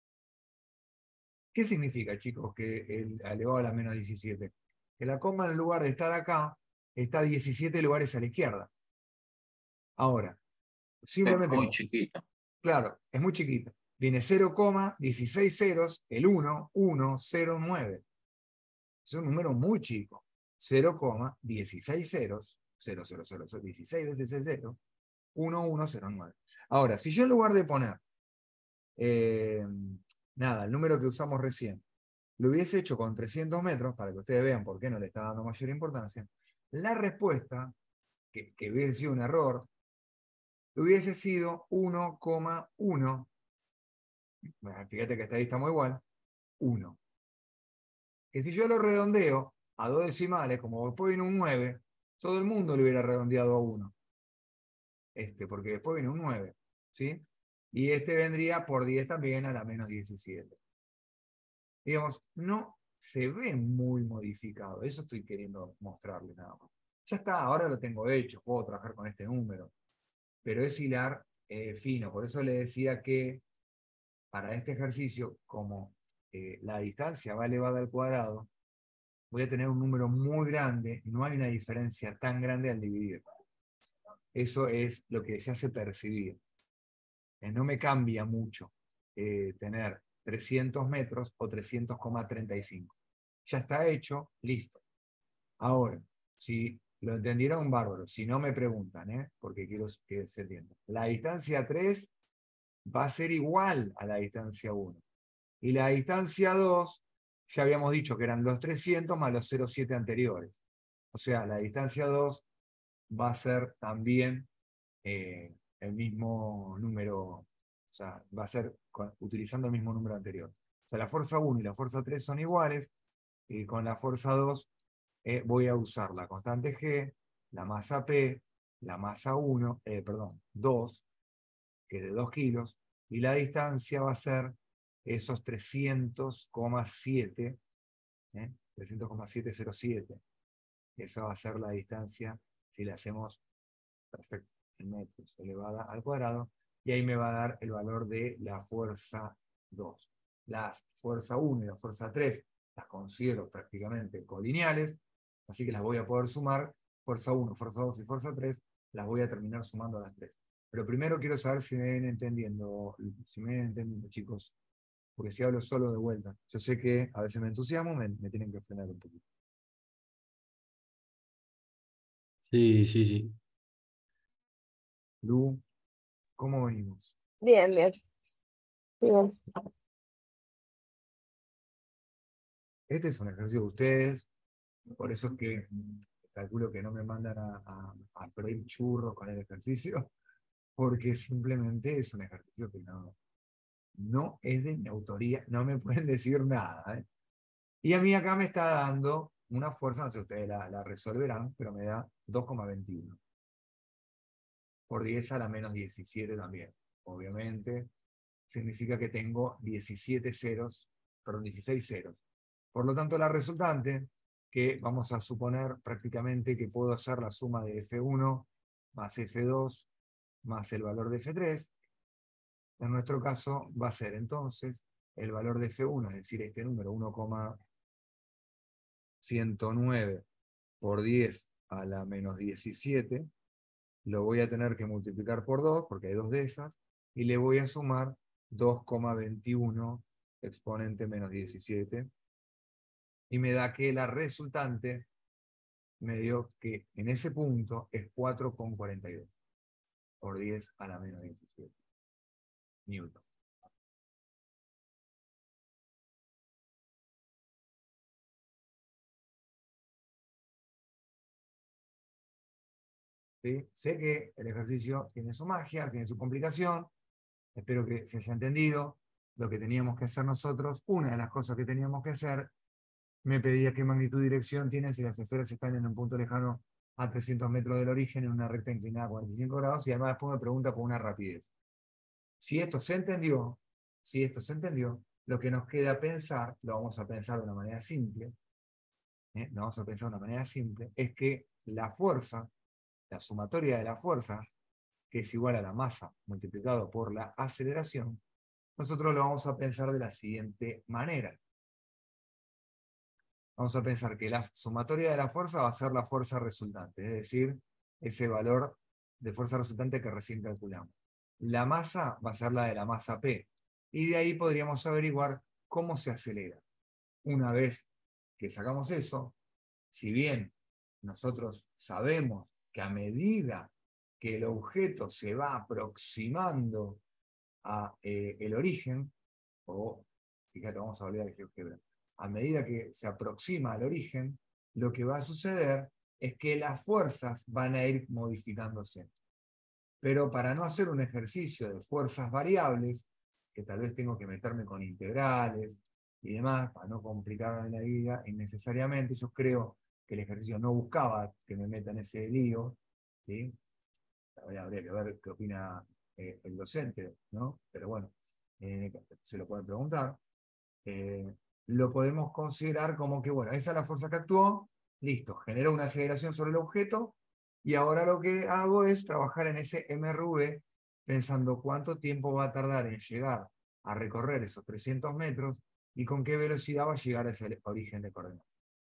¿Qué significa, chicos, que el elevado a la menos diecisiete? Que la coma, en lugar de estar acá, está diecisiete lugares a la izquierda. Ahora, Es simplemente, muy con- chiquita. claro, es muy chiquita. Viene cero coma dieciséis ceros, el uno, uno, cero, nueve. Es un número muy chico. cero coma dieciséis ceros, cero, cero, cero, cero, dieciséis veces el cero, uno, uno, cero, nueve. Ahora, si yo en lugar de poner, eh, nada, el número que usamos recién, lo hubiese hecho con trescientos metros, para que ustedes vean por qué no le está dando mayor importancia, la respuesta, que, que hubiese sido un error, hubiese sido uno coma uno. Bueno, fíjate que esta ahí está muy igual, uno. Que si yo lo redondeo a dos decimales, como después viene un nueve, todo el mundo lo hubiera redondeado a uno. Este, porque después viene un nueve, ¿sí? Y este vendría por diez también a la menos diecisiete. Digamos, no se ve muy modificado. Eso estoy queriendo mostrarle nada más. Ya está, ahora lo tengo hecho, puedo trabajar con este número. Pero es hilar eh, fino. Por eso le decía que para este ejercicio, como eh, la distancia va elevada al cuadrado, voy a tener un número muy grande, no hay una diferencia tan grande al dividir. Eso es lo que se hace percibir. Eh, no me cambia mucho eh, tener trescientos metros o trescientos coma treinta y cinco. Ya está hecho, listo. Ahora, si lo entendieron, bárbaro. Si no me preguntan, ¿eh? Porque quiero que se entienda. La distancia tres va a ser igual a la distancia uno. Y la distancia dos, ya habíamos dicho que eran los trescientos más los cero coma siete anteriores. O sea, la distancia dos va a ser también eh, el mismo número, o sea, va a ser con, utilizando el mismo número anterior. O sea, la fuerza uno y la fuerza tres son iguales, y con la fuerza dos eh, voy a usar la constante G la masa P, la masa uno, eh, perdón, dos, que es de dos kilos, y la distancia va a ser esos trescientos coma siete, ¿eh? trescientos coma setecientos siete. Esa va a ser la distancia si la hacemos, perfecto, en metros elevada al cuadrado, y ahí me va a dar el valor de la fuerza dos. La fuerza uno y la fuerza tres las considero prácticamente colineales, así que las voy a poder sumar, fuerza uno, fuerza dos y fuerza tres, las voy a terminar sumando a las tres. Pero primero quiero saber si me vienen entendiendo, si me vienen entendiendo, chicos, porque si hablo solo de vuelta, yo sé que a veces me entusiasmo, me, me tienen que frenar un poquito. Sí, sí, sí. Lu, ¿cómo venimos? Bien, bien. Bien. Este es un ejercicio de ustedes, por eso es que mm, calculo que no me mandan a, a, a freír churros con el ejercicio, porque simplemente es un ejercicio que no, no es de mi autoría, no me pueden decir nada, ¿eh? Y a mí acá me está dando una fuerza, no sé, ustedes la, la resolverán, pero me da dos coma veintiuno. Por diez a la menos diecisiete también. Obviamente, significa que tengo diecisiete ceros, perdón, dieciséis ceros. Por lo tanto, la resultante, que vamos a suponer prácticamente que puedo hacer la suma de F uno más F dos más el valor de F tres, en nuestro caso va a ser entonces el valor de F uno, es decir, este número uno coma ciento nueve por diez a la menos diecisiete, lo voy a tener que multiplicar por dos, porque hay dos de esas, y le voy a sumar dos coma veintiuno exponente menos diecisiete, y me da que la resultante me dio que en ese punto es cuatro coma cuarenta y dos por diez a la menos diecisiete newton. ¿Sí? Sé que el ejercicio tiene su magia, tiene su complicación, espero que se haya entendido lo que teníamos que hacer nosotros. Una de las cosas que teníamos que hacer, me pedía qué magnitud y dirección tienen si las esferas están en un punto lejano a trescientos metros del origen en una recta inclinada a cuarenta y cinco grados, y además después me pregunta por una rapidez. Si esto se entendió, si esto se entendió, lo que nos queda pensar, lo vamos a pensar de una manera simple, ¿eh? lo vamos a pensar de una manera simple, es que la fuerza, la sumatoria de la fuerza, que es igual a la masa multiplicado por la aceleración, nosotros lo vamos a pensar de la siguiente manera. Vamos a pensar que la sumatoria de la fuerza va a ser la fuerza resultante, es decir, ese valor de fuerza resultante que recién calculamos. La masa va a ser la de la masa P, y de ahí podríamos averiguar cómo se acelera. Una vez que sacamos eso, si bien nosotros sabemos que a medida que el objeto se va aproximando a eh, el origen, o, fíjate, vamos a hablar de GeoGebra, a medida que se aproxima al origen, lo que va a suceder es que las fuerzas van a ir modificándose. Pero para no hacer un ejercicio de fuerzas variables, que tal vez tengo que meterme con integrales y demás, para no complicarme la vida innecesariamente, yo creo que el ejercicio no buscaba que me meta en ese lío, ¿sí? Habría que ver qué opina eh, el docente, ¿no? Pero bueno, eh, se lo pueden preguntar. Eh, lo podemos considerar como que, bueno, esa es la fuerza que actuó, listo, generó una aceleración sobre el objeto, y ahora lo que hago es trabajar en ese M R V, pensando cuánto tiempo va a tardar en llegar a recorrer esos trescientos metros, y con qué velocidad va a llegar a ese origen de coordenadas.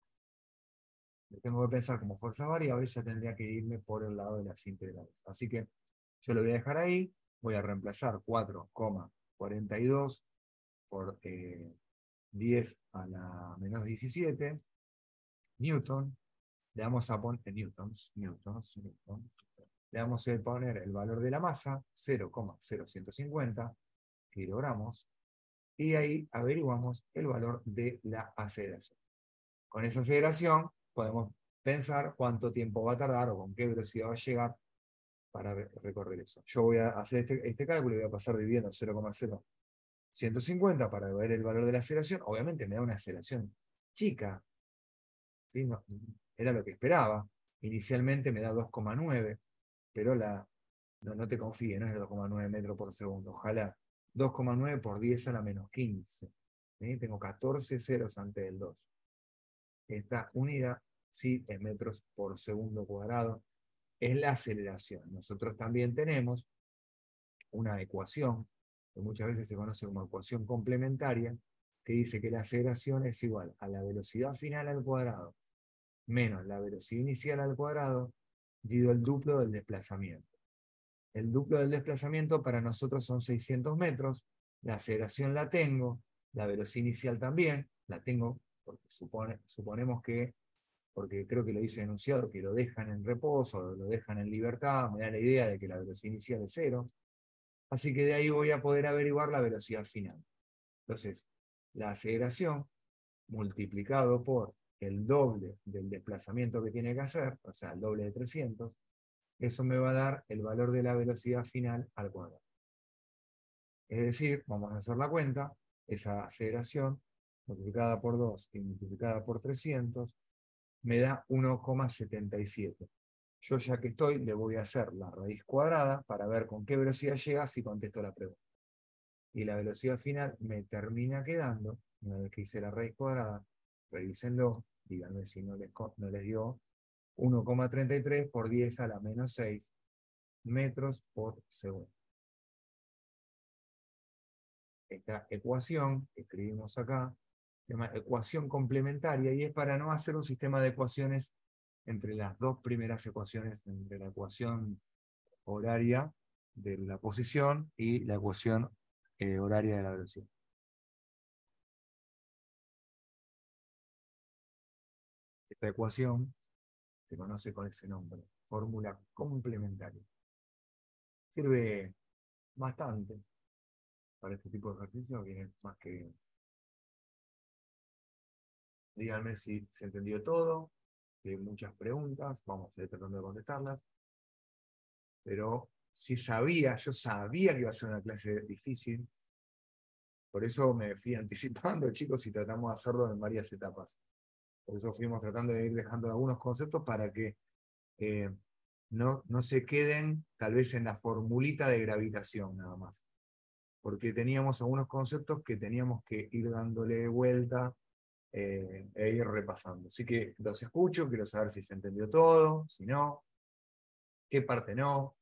Lo tengo que pensar como fuerza variable, ya tendría que irme por el lado de las integrales. Así que yo lo voy a dejar ahí, voy a reemplazar cuatro coma cuarenta y dos por eh, diez a la menos diecisiete, newton, le vamos a poner, eh, newtons, newtons, newtons, le vamos a poner el valor de la masa, cero coma cero ciento cincuenta kilogramos, y ahí averiguamos el valor de la aceleración. Con esa aceleración podemos pensar cuánto tiempo va a tardar o con qué velocidad va a llegar para re recorrer eso. Yo voy a hacer este, este cálculo y voy a pasar dividiendo cero coma cero ciento cincuenta para ver el valor de la aceleración. Obviamente me da una aceleración chica, ¿sí? No, era lo que esperaba, inicialmente me da dos coma nueve, pero la, no, no te confíes, no es dos coma nueve metros por segundo, ojalá. dos coma nueve por diez a la menos quince. ¿Sí? Tengo catorce ceros antes del dos. Esta unidad, sí, es metros por segundo cuadrado, es la aceleración. Nosotros también tenemos una ecuación, que muchas veces se conoce como ecuación complementaria, que dice que la aceleración es igual a la velocidad final al cuadrado, menos la velocidad inicial al cuadrado, dividido el duplo del desplazamiento. El duplo del desplazamiento para nosotros son seiscientos metros, la aceleración la tengo, la velocidad inicial también, la tengo porque supone, suponemos que, porque creo que lo dice enunciado, que lo dejan en reposo, lo dejan en libertad, me da la idea de que la velocidad inicial es cero, así que de ahí voy a poder averiguar la velocidad final. Entonces, la aceleración multiplicado por el doble del desplazamiento que tiene que hacer, o sea, el doble de trescientos, eso me va a dar el valor de la velocidad final al cuadrado. Es decir, vamos a hacer la cuenta, esa aceleración multiplicada por dos y multiplicada por trescientos me da uno coma setenta y siete. Yo ya que estoy, le voy a hacer la raíz cuadrada para ver con qué velocidad llega si contesto la pregunta. Y la velocidad final me termina quedando, una vez que hice la raíz cuadrada, revísenlo, díganme si no les, no les dio uno coma treinta y tres por diez a la menos seis metros por segundo. Esta ecuación que escribimos acá se llama ecuación complementaria y es para no hacer un sistema de ecuaciones entre las dos primeras ecuaciones, entre la ecuación horaria de la posición y la ecuación eh, horaria de la velocidad. Esta ecuación se conoce con ese nombre, fórmula complementaria. Sirve bastante para este tipo de ejercicios, viene más que bien. Díganme si se entendió todo, hay muchas preguntas, vamos a ir tratando de contestarlas, pero si sabía, yo sabía que iba a ser una clase difícil, por eso me fui anticipando, chicos, y tratamos de hacerlo en varias etapas. Por eso fuimos tratando de ir dejando algunos conceptos para que eh, no, no se queden tal vez en la formulita de gravitación nada más. Porque teníamos algunos conceptos que teníamos que ir dándole vuelta eh, e ir repasando. Así que los escucho, quiero saber si se entendió todo, si no, qué parte no.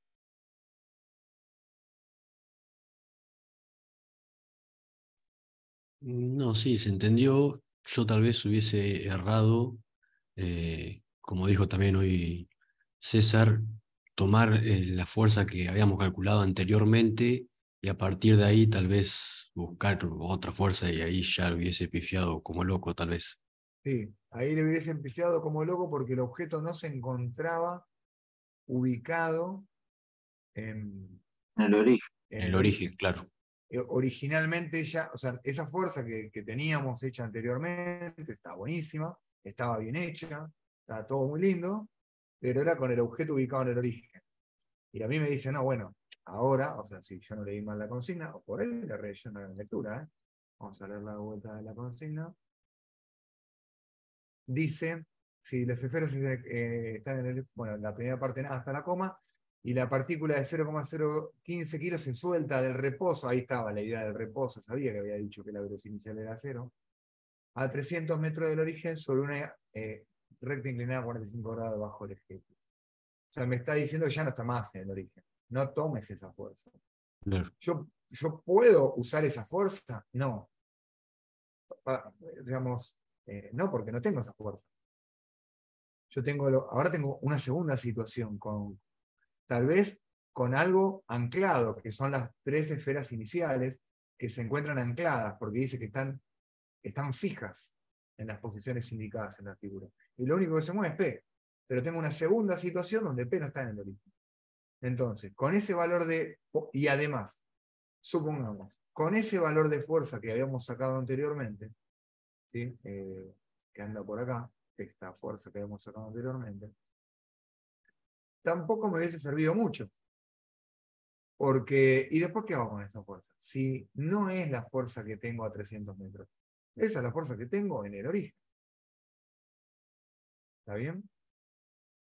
No, sí, se entendió. Yo tal vez hubiese errado, eh, como dijo también hoy César, tomar eh, la fuerza que habíamos calculado anteriormente y a partir de ahí tal vez buscar otra fuerza y ahí ya hubiese pifiado como loco tal vez. Sí, ahí le hubiesen pifiado como loco porque el objeto no se encontraba ubicado en, En el origen. en En el el origen. origen, claro. Eh, Originalmente ya, o sea, esa fuerza que, que teníamos hecha anteriormente estaba buenísima, estaba bien hecha, estaba todo muy lindo, pero era con el objeto ubicado en el origen. Y a mí me dice, no, bueno, ahora, o sea, si yo no leí mal la consigna, o por ahí le relleno la lectura, ¿eh? Vamos a leer la vuelta de la consigna. Dice, si las esferas eh, están en el, bueno, la primera parte hasta la coma, y la partícula de cero coma cero quince kilos se suelta del reposo, ahí estaba la idea del reposo, sabía que había dicho que la velocidad inicial era cero, a trescientos metros del origen sobre una eh, recta inclinada a cuarenta y cinco grados bajo el eje. O sea, me está diciendo que ya no está más en el origen, no tomes esa fuerza. Claro. ¿Yo, yo puedo usar esa fuerza? No. Pa, digamos, eh, no, porque no tengo esa fuerza. Yo tengo lo, ahora tengo una segunda situación, con, tal vez con algo anclado, que son las tres esferas iniciales, que se encuentran ancladas, porque dice que están, están fijas en las posiciones indicadas en la figura. Y lo único que se mueve es P. Pero tengo una segunda situación donde P no está en el origen. Entonces, con ese valor de... Y además, supongamos, con ese valor de fuerza que habíamos sacado anteriormente, ¿sí? eh, que anda por acá, esta fuerza que habíamos sacado anteriormente, tampoco me hubiese servido mucho. Porque, ¿y después qué hago con esa fuerza? Si no es la fuerza que tengo a trescientos metros, esa es la fuerza que tengo en el origen. ¿Está bien?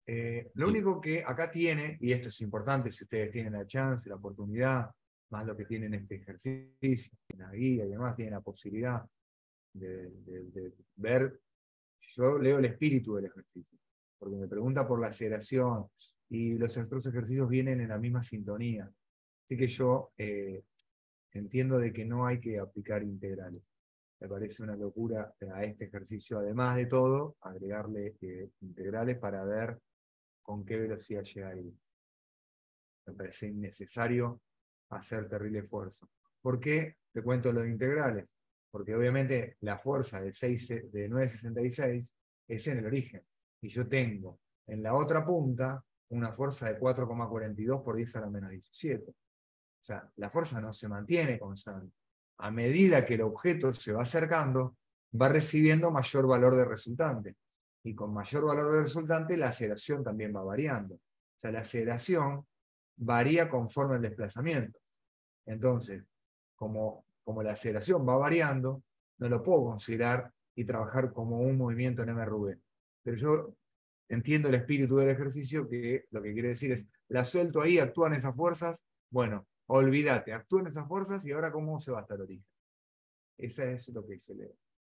Eh, lo Sí. único que acá tiene, y esto es importante si ustedes tienen la chance, la oportunidad, más lo que tienen este ejercicio, la guía y demás, tienen la posibilidad de, de, de ver, yo leo el espíritu del ejercicio, porque me pregunta por la aceleración, y los otros ejercicios vienen en la misma sintonía. Así que yo eh, entiendo de que no hay que aplicar integrales. Me parece una locura a este ejercicio, además de todo, agregarle eh, integrales para ver con qué velocidad llega ahí. Me parece innecesario hacer terrible esfuerzo. ¿Por qué? Te cuento los integrales. Porque obviamente la fuerza de, seis, de nueve sesenta y seis es en el origen. Y yo tengo en la otra punta una fuerza de cuatro coma cuarenta y dos por diez a la menos diecisiete. O sea, la fuerza no se mantiene constante. A medida que el objeto se va acercando, va recibiendo mayor valor de resultante. Y con mayor valor de resultante, la aceleración también va variando. O sea, la aceleración varía conforme el desplazamiento. Entonces, como, como la aceleración va variando, no lo puedo considerar y trabajar como un movimiento en M R V. Pero yo entiendo el espíritu del ejercicio, que lo que quiere decir es, la suelto ahí, actúan esas fuerzas, bueno, olvídate, actúan esas fuerzas y ahora cómo se va hasta el origen. Eso es lo que se lee.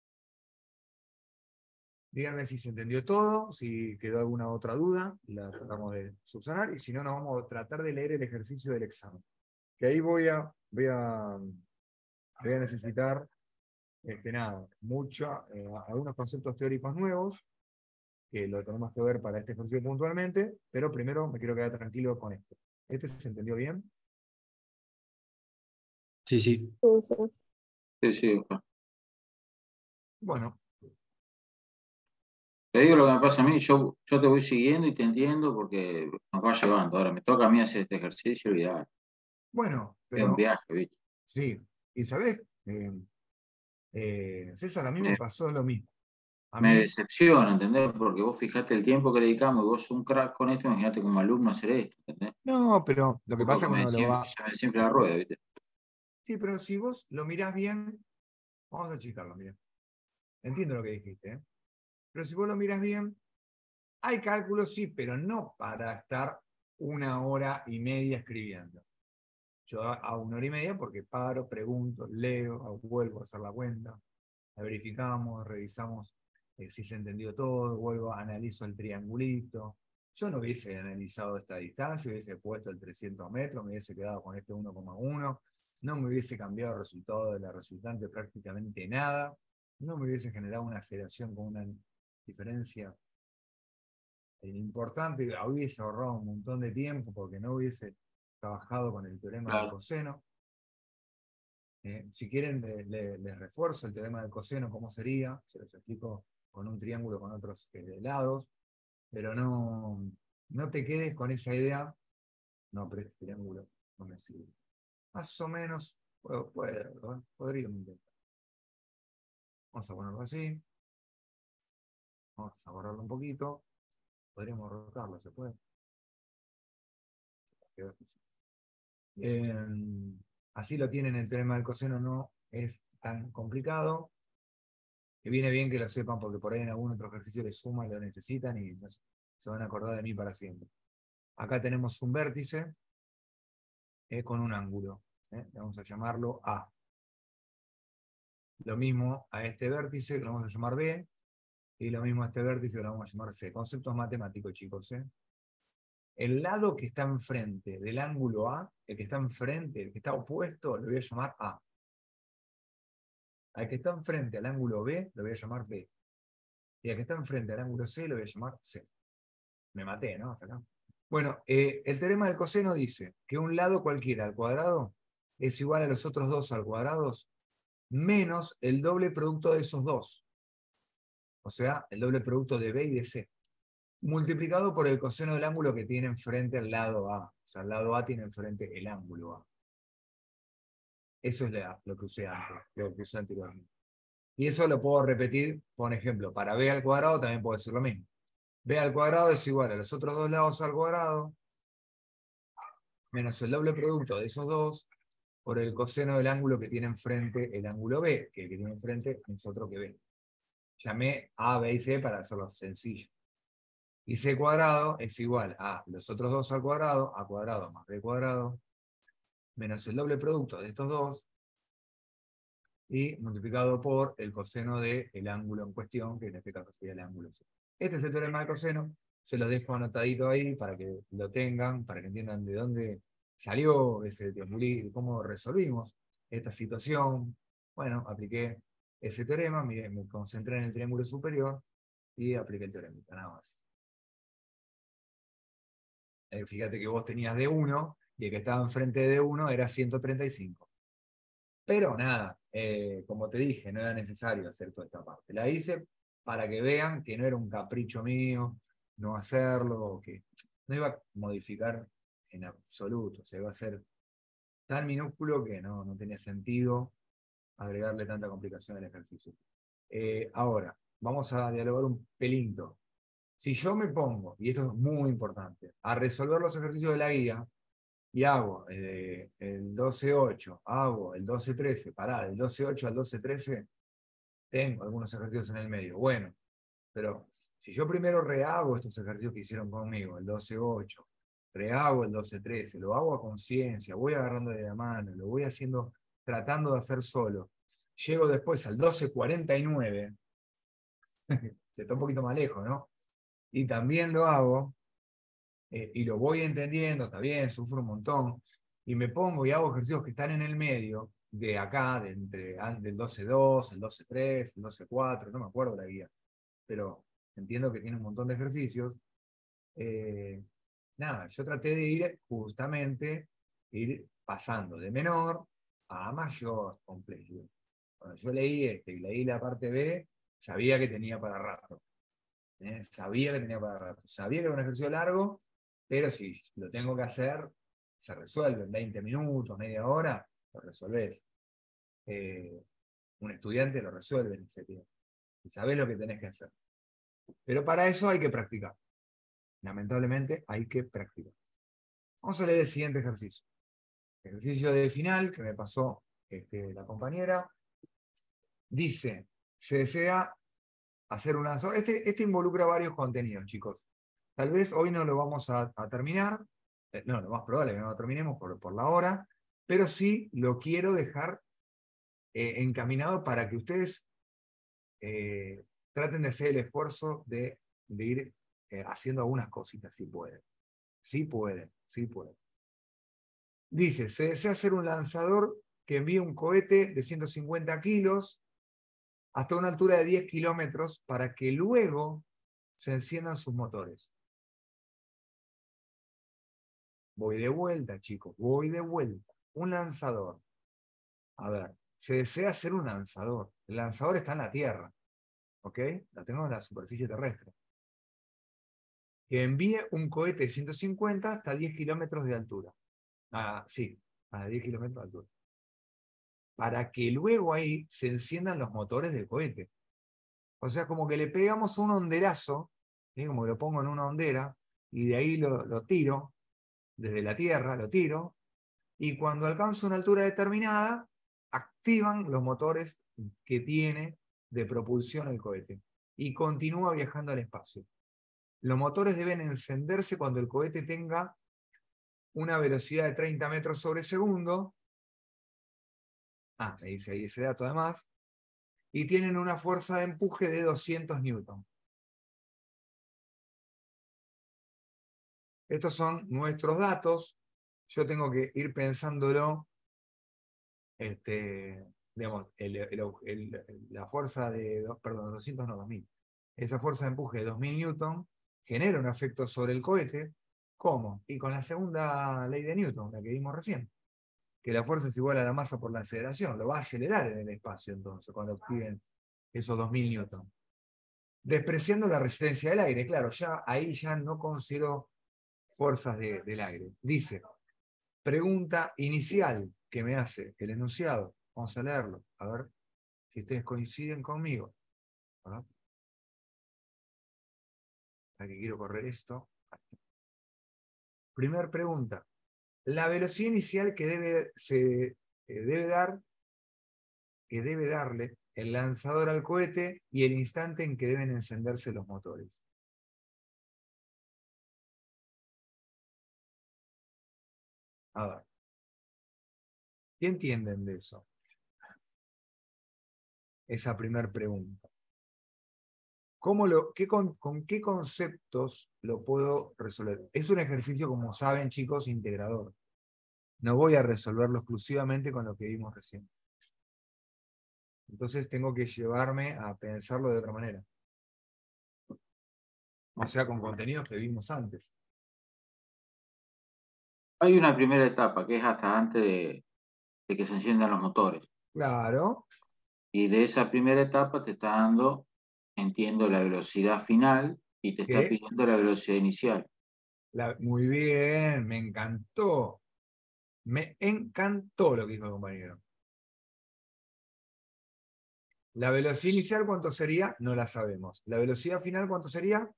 Díganme si se entendió todo, si quedó alguna otra duda, la tratamos de subsanar, y si no, nos vamos a tratar de leer el ejercicio del examen. Que ahí voy a, voy a, voy a necesitar, este, nada, mucho, eh, algunos conceptos teóricos nuevos, que lo tenemos que ver para este ejercicio puntualmente, pero primero me quiero quedar tranquilo con esto. ¿Este se entendió bien? Sí, sí. Sí, sí. Sí, sí, Oscar. Bueno, Te digo lo que me pasa a mí, yo, yo te voy siguiendo y te entiendo porque nos va llevando. Ahora me toca a mí hacer este ejercicio y ya, bueno, es un pero viaje, ¿viste? sí, y sabés, eh, eh, César, a mí me Me, pasó lo mismo. A me mí, decepciona, ¿entendés? Porque vos fijate el tiempo que le dedicamos y vos sos un crack con esto, imagínate como alumno hacer esto, ¿entendés? no, pero lo que Porque pasa me cuando lo decís, va, ya me siempre la rueda, ¿viste? sí, pero si vos lo mirás bien, vamos a achicarlo, mirá. Entiendo lo que dijiste, ¿eh? Pero si vos lo mirás bien, hay cálculos, sí, pero no para estar una hora y media escribiendo. Yo hago una hora y media porque paro, pregunto, leo, vuelvo a hacer la cuenta, la verificamos, revisamos eh, si se entendió todo, vuelvo, analizo el triangulito. Yo no hubiese analizado esta distancia, hubiese puesto el trescientos metros, me hubiese quedado con este uno coma uno, no me hubiese cambiado el resultado de la resultante prácticamente nada, no me hubiese generado una aceleración con una diferencia importante, hubiese ahorrado un montón de tiempo porque no hubiese trabajado con el teorema del Claro. coseno. Eh, si quieren, le, le, les refuerzo el teorema del coseno, cómo sería, se los explico con un triángulo con otros eh, lados, pero no, no te quedes con esa idea, no, pero este triángulo no me sirve. Más o menos, puedo, puedo, podría intentar. Vamos a ponerlo así, vamos a borrarlo un poquito, podríamos rotarlo, ¿se puede? Eh, así lo tienen el teorema del coseno, no es tan complicado. Que viene bien que lo sepan porque por ahí en algún otro ejercicio les suma y lo necesitan y no sé, se van a acordar de mí para siempre. Acá tenemos un vértice eh, con un ángulo. Eh, vamos a llamarlo A. Lo mismo a este vértice que lo vamos a llamar B. Y lo mismo a este vértice que lo vamos a llamar C. Conceptos matemáticos, chicos. ¿eh? El lado que está enfrente del ángulo A, el que está enfrente, el que está opuesto, lo voy a llamar A. Al que está enfrente al ángulo B, lo voy a llamar B. Y al que está enfrente al ángulo C, lo voy a llamar C. Me maté, ¿no? Hasta acá. Bueno, eh, el teorema del coseno dice que un lado cualquiera al cuadrado es igual a los otros dos al cuadrado menos el doble producto de esos dos. O sea, el doble producto de B y de C. Multiplicado por el coseno del ángulo que tiene enfrente al lado A. O sea, el lado A tiene enfrente el ángulo A. Eso es la, lo que usé antes, lo que usé anteriormente. Y eso lo puedo repetir, por ejemplo, para B al cuadrado también puedo decir lo mismo. B al cuadrado es igual a los otros dos lados al cuadrado menos el doble producto de esos dos por el coseno del ángulo que tiene enfrente el ángulo B, que el que tiene enfrente es otro que B. Llamé A, B y C para hacerlo sencillo. Y C cuadrado es igual a los otros dos al cuadrado, A cuadrado más B cuadrado, menos el doble producto de estos dos, y multiplicado por el coseno del ángulo en cuestión, que en este caso sería el ángulo C. Este es el teorema de coseno, se lo dejo anotadito ahí para que lo tengan, para que entiendan de dónde salió ese triangulito, cómo resolvimos esta situación. Bueno, apliqué ese teorema, me, me concentré en el triángulo superior y apliqué el teorema, nada más. Eh, fíjate que vos tenías D uno y el que estaba enfrente de D uno era ciento treinta y cinco. Pero nada, eh, como te dije, no era necesario hacer toda esta parte. La hice para que vean que no era un capricho mío no hacerlo, que no iba a modificar en absoluto. O sea, iba a ser tan minúsculo que no, no tenía sentido agregarle tanta complicación al ejercicio. Eh, ahora, vamos a dialogar un pelinto. Si yo me pongo, y esto es muy importante, a resolver los ejercicios de la guía, y hago eh, el doce ocho, hago el doce trece, pará, del doce ocho al doce trece, tengo algunos ejercicios en el medio. Bueno, pero si yo primero rehago estos ejercicios que hicieron conmigo, el doce ocho, rehago el doce trece, lo hago a conciencia, voy agarrando de la mano, lo voy haciendo, tratando de hacer solo. Llego después al doce cuarenta y nueve, que está un poquito más lejos, ¿no? Y también lo hago, eh, y lo voy entendiendo, está bien, sufro un montón, y me pongo y hago ejercicios que están en el medio, de acá, de entre, del doce dos, el doce tres, el doce cuatro, no me acuerdo la guía, pero entiendo que tiene un montón de ejercicios. Eh, nada, yo traté de ir justamente, ir pasando de menor a mayor complejidad. Cuando yo leí este y leí la parte B, sabía que tenía para rato. ¿eh? Sabía que tenía para rato. Sabía que era un ejercicio largo, pero si lo tengo que hacer, se resuelve en veinte minutos, media hora, lo resolvés. Eh, un estudiante lo resuelve en ese tiempo. Y sabés lo que tenés que hacer. Pero para eso hay que practicar. Lamentablemente hay que practicar. Vamos a leer el siguiente ejercicio. Ejercicio de final que me pasó este, la compañera. Dice, se desea hacer una... Este, este involucra varios contenidos, chicos. Tal vez hoy no lo vamos a, a terminar. Eh, no, lo más probable es que no lo terminemos por, por la hora. Pero sí lo quiero dejar eh, encaminado para que ustedes eh, traten de hacer el esfuerzo de, de ir eh, haciendo algunas cositas si pueden. Sí pueden, sí pueden. Dice, se desea hacer un lanzador que envíe un cohete de ciento cincuenta kilos hasta una altura de diez kilómetros para que luego se enciendan sus motores. Voy de vuelta, chicos, voy de vuelta. Un lanzador. A ver, se desea hacer un lanzador. El lanzador está en la Tierra, ¿ok? La tengo en la superficie terrestre. Que envíe un cohete de ciento cincuenta hasta diez kilómetros de altura. Ah, sí, a diez kilómetros de altura. Para que luego ahí se enciendan los motores del cohete. O sea, como que le pegamos un honderazo, ¿sí? Como que lo pongo en una hondera, y de ahí lo, lo tiro, desde la Tierra lo tiro, y cuando alcanzo una altura determinada, activan los motores que tiene de propulsión el cohete, y continúa viajando al espacio. Los motores deben encenderse cuando el cohete tenga una velocidad de treinta metros sobre segundo. Ah, me dice ahí ese dato además. Y tienen una fuerza de empuje de doscientos newton. Estos son nuestros datos. Yo tengo que ir pensándolo. Este, digamos, el, el, el, la fuerza de, perdón, doscientos no, dos mil. Esa fuerza de empuje de dos mil newton genera un efecto sobre el cohete. ¿Cómo? Y con la segunda ley de Newton, la que vimos recién. Que la fuerza es igual a la masa por la aceleración. Lo va a acelerar en el espacio entonces, cuando obtienen esos dos mil newton. Despreciando la resistencia del aire, claro, ya ahí ya no considero fuerzas de, del aire. Dice, pregunta inicial que me hace el enunciado. Vamos a leerlo, a ver si ustedes coinciden conmigo. ¿Ah? Aquí quiero correr esto. Primer pregunta. La velocidad inicial que debe, se, eh, debe dar, que debe darle el lanzador al cohete y el instante en que deben encenderse los motores. A ver. ¿Qué entienden de eso? Esa primera pregunta. ¿Cómo lo, qué con, ¿Con qué conceptos lo puedo resolver? Es un ejercicio, como saben, chicos, integrador. No voy a resolverlo exclusivamente con lo que vimos recién. Entonces tengo que llevarme a pensarlo de otra manera. O sea, con contenidos que vimos antes. Hay una primera etapa que es hasta antes de, de que se enciendan los motores. Claro. Y de esa primera etapa te está dando, entiendo, la velocidad final y te está ¿Qué? pidiendo la velocidad inicial. La, muy bien, me encantó. Me encantó lo que dijo el compañero. La velocidad inicial, ¿cuánto sería? No la sabemos. La velocidad final, ¿cuánto sería?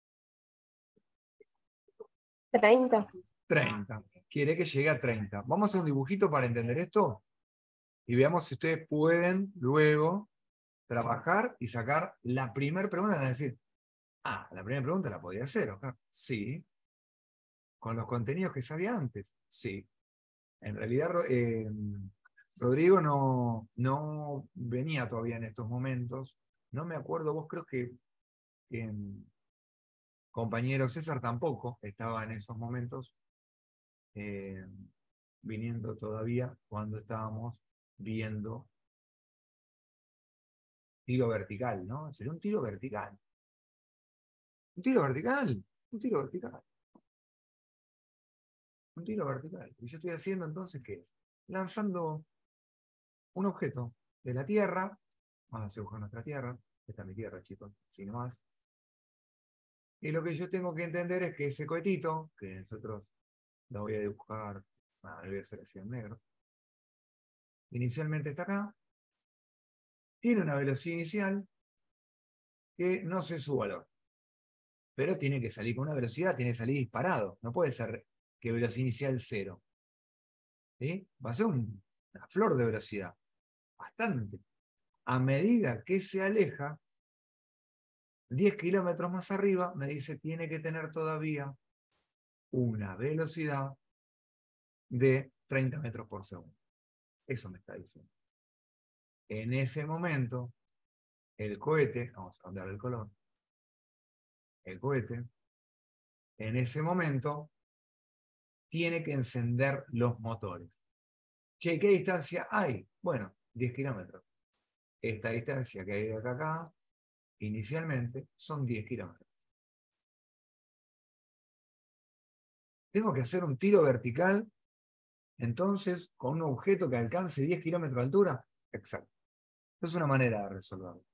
treinta. treinta. Quiere que llegue a treinta. Vamos a hacer un dibujito para entender esto. Y veamos si ustedes pueden luego trabajar y sacar la primera pregunta. Van a decir, ah, la primera pregunta la podía hacer, Oscar. Sí. Con los contenidos que sabía antes. Sí. En realidad, eh, Rodrigo no, no venía todavía en estos momentos. No me acuerdo, vos creo que eh, compañero César tampoco estaba en esos momentos eh, viniendo todavía cuando estábamos viendo tiro vertical, ¿no? Sería un tiro vertical. Un tiro vertical. Un tiro vertical. Un tiro vertical. Y yo estoy haciendo entonces, ¿qué es? Lanzando un objeto de la Tierra. Vamos a dibujar nuestra Tierra. Esta es mi Tierra, chicos. Sin más. Y lo que yo tengo que entender es que ese cohetito, que nosotros lo voy a dibujar, ah, lo voy a hacer así en negro. Inicialmente está acá. Tiene una velocidad inicial que no sé su valor. Pero tiene que salir con una velocidad, tiene que salir disparado. No puede ser que velocidad inicial cero. ¿Sí? Va a ser un, una flor de velocidad. Bastante. A medida que se aleja, diez kilómetros más arriba, me dice, tiene que tener todavía una velocidad de treinta metros por segundo. Eso me está diciendo. En ese momento, el cohete, vamos a cambiar el color, el cohete, en ese momento, tiene que encender los motores. Che, ¿qué distancia hay? Bueno, diez kilómetros. Esta distancia que hay de acá a acá, inicialmente, son diez kilómetros. Tengo que hacer un tiro vertical, entonces, con un objeto que alcance diez kilómetros de altura. Exacto. Esa es una manera de resolverlo.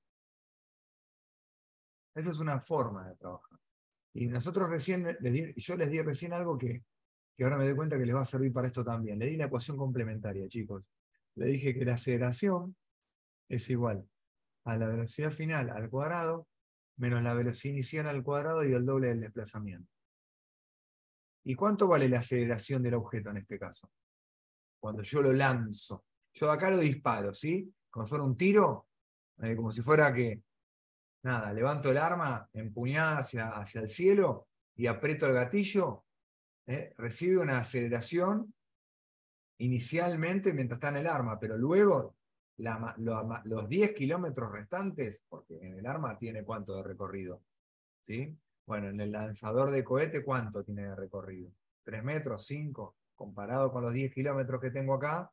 Esa es una forma de trabajar. Y nosotros recién, les di, yo les di recién algo que, que ahora me doy cuenta que les va a servir para esto también. Le di la ecuación complementaria, chicos. Le dije que la aceleración es igual a la velocidad final al cuadrado menos la velocidad inicial al cuadrado y el doble del desplazamiento. ¿Y cuánto vale la aceleración del objeto en este caso? Cuando yo lo lanzo. Yo de acá lo disparo, ¿sí? Como si fuera un tiro, eh, como si fuera que, nada, levanto el arma empuñada hacia, hacia el cielo y aprieto el gatillo, eh, recibe una aceleración inicialmente mientras está en el arma, pero luego la, lo, los diez kilómetros restantes, porque en el arma tiene cuánto de recorrido, ¿sí? Bueno, en el lanzador de cohete, ¿cuánto tiene de recorrido? ¿tres metros? ¿cinco? Comparado con los diez kilómetros que tengo acá,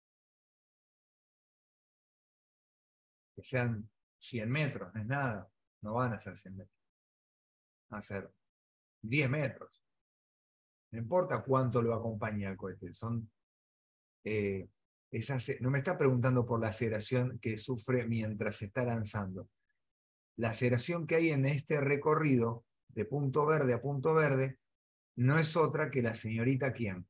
que sean cien metros, no es nada, no van a ser cien metros, van a ser diez metros. No importa cuánto lo acompaña el cohete, son... Eh, esa, no me está preguntando por la aceleración que sufre mientras se está lanzando. La aceleración que hay en este recorrido, de punto verde a punto verde, no es otra que la señorita ¿quién?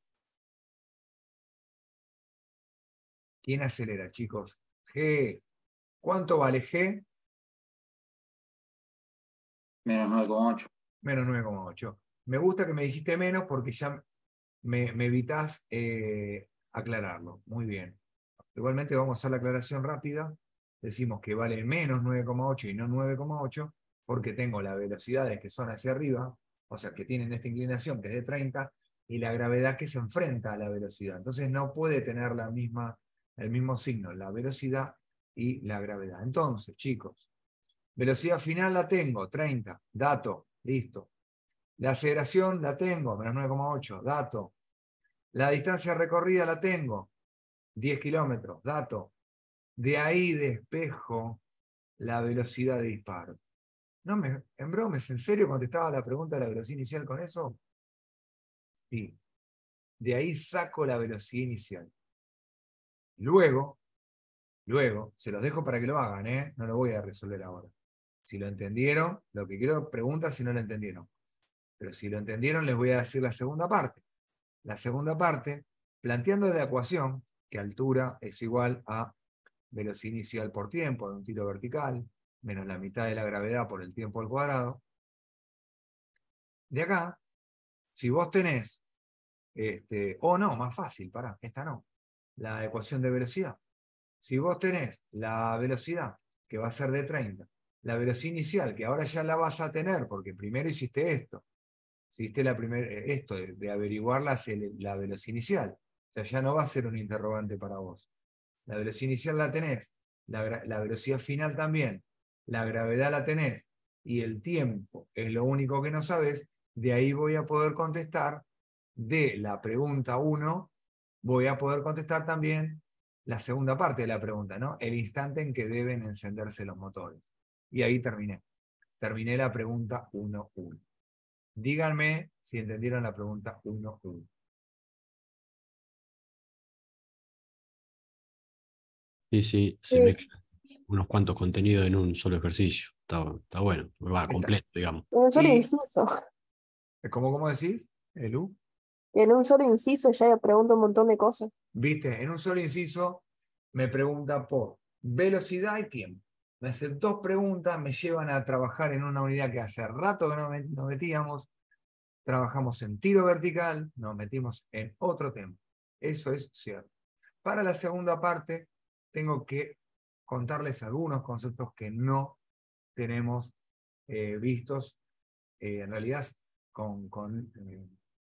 ¿Quién acelera, chicos? G. ¿Cuánto vale G? Menos nueve coma ocho. Menos nueve coma ocho. Me gusta que me dijiste menos porque ya me, me evitás eh, aclararlo. Muy bien. Igualmente vamos a hacer la aclaración rápida. Decimos que vale menos nueve coma ocho y no nueve coma ocho porque tengo las velocidades que son hacia arriba, o sea, que tienen esta inclinación que es de treinta, y la gravedad que se enfrenta a la velocidad. Entonces no puede tener la misma, el mismo signo, la velocidad y la gravedad. Entonces, chicos, velocidad final la tengo, treinta, dato, listo. La aceleración la tengo, menos nueve coma ocho, dato. La distancia recorrida la tengo, diez kilómetros, dato. De ahí despejo la velocidad de disparo. No me, en bromes, ¿en serio contestaba la pregunta de la velocidad inicial con eso? Sí. De ahí saco la velocidad inicial. Luego, luego, se los dejo para que lo hagan, ¿eh? No lo voy a resolver ahora. Si lo entendieron, lo que quiero preguntar si no lo entendieron. Pero si lo entendieron, les voy a decir la segunda parte. La segunda parte, planteando la ecuación, que altura es igual a velocidad inicial por tiempo de un tiro vertical, menos la mitad de la gravedad por el tiempo al cuadrado. De acá, si vos tenés, este, o no, más fácil, pará, esta no, la ecuación de velocidad. Si vos tenés la velocidad, que va a ser de treinta, la velocidad inicial, que ahora ya la vas a tener, porque primero hiciste esto, hiciste la primer, esto de, de averiguar la, la velocidad inicial. O sea, ya no va a ser un interrogante para vos. La velocidad inicial la tenés, la, la velocidad final también, la gravedad la tenés, y el tiempo es lo único que no sabes. De ahí voy a poder contestar, de la pregunta uno, voy a poder contestar también la segunda parte de la pregunta, ¿no? El instante en que deben encenderse los motores. Y ahí terminé. Terminé la pregunta uno uno. Díganme si entendieron la pregunta uno uno. Sí, sí, se Sí. mezclan unos cuantos contenidos en un solo ejercicio. Está, está bueno, va Está. completo, digamos. En un solo Y, inciso. ¿cómo, cómo decís, Elu? En un solo inciso ya le pregunto un montón de cosas. Viste, en un solo inciso me pregunta por velocidad y tiempo. Me hacen dos preguntas, me llevan a trabajar en una unidad que hace rato que no nos metíamos. Trabajamos en tiro vertical, nos metimos en otro tema. Eso es cierto. Para la segunda parte, tengo que contarles algunos conceptos que no tenemos eh, vistos. Eh, en realidad, con, con eh,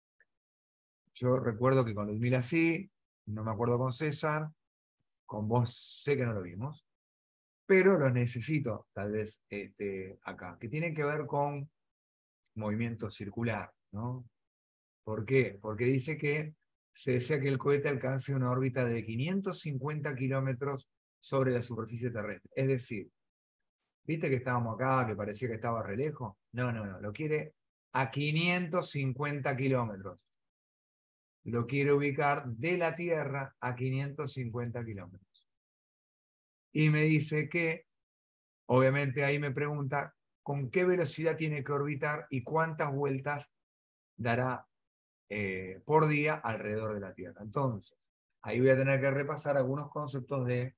yo recuerdo que con Ludmila sí, no me acuerdo con César, con vos sé que no lo vimos, pero los necesito tal vez este, acá, que tienen que ver con movimiento circular, ¿no? ¿Por qué? Porque dice que se desea que el cohete alcance una órbita de quinientos cincuenta kilómetros sobre la superficie terrestre. Es decir, ¿viste que estábamos acá, que parecía que estaba re lejos? No, no, no, lo quiere a quinientos cincuenta kilómetros. Lo quiere ubicar de la Tierra a quinientos cincuenta kilómetros. Y me dice que, obviamente ahí me pregunta, ¿con qué velocidad tiene que orbitar y cuántas vueltas dará eh, por día alrededor de la Tierra? Entonces, ahí voy a tener que repasar algunos conceptos de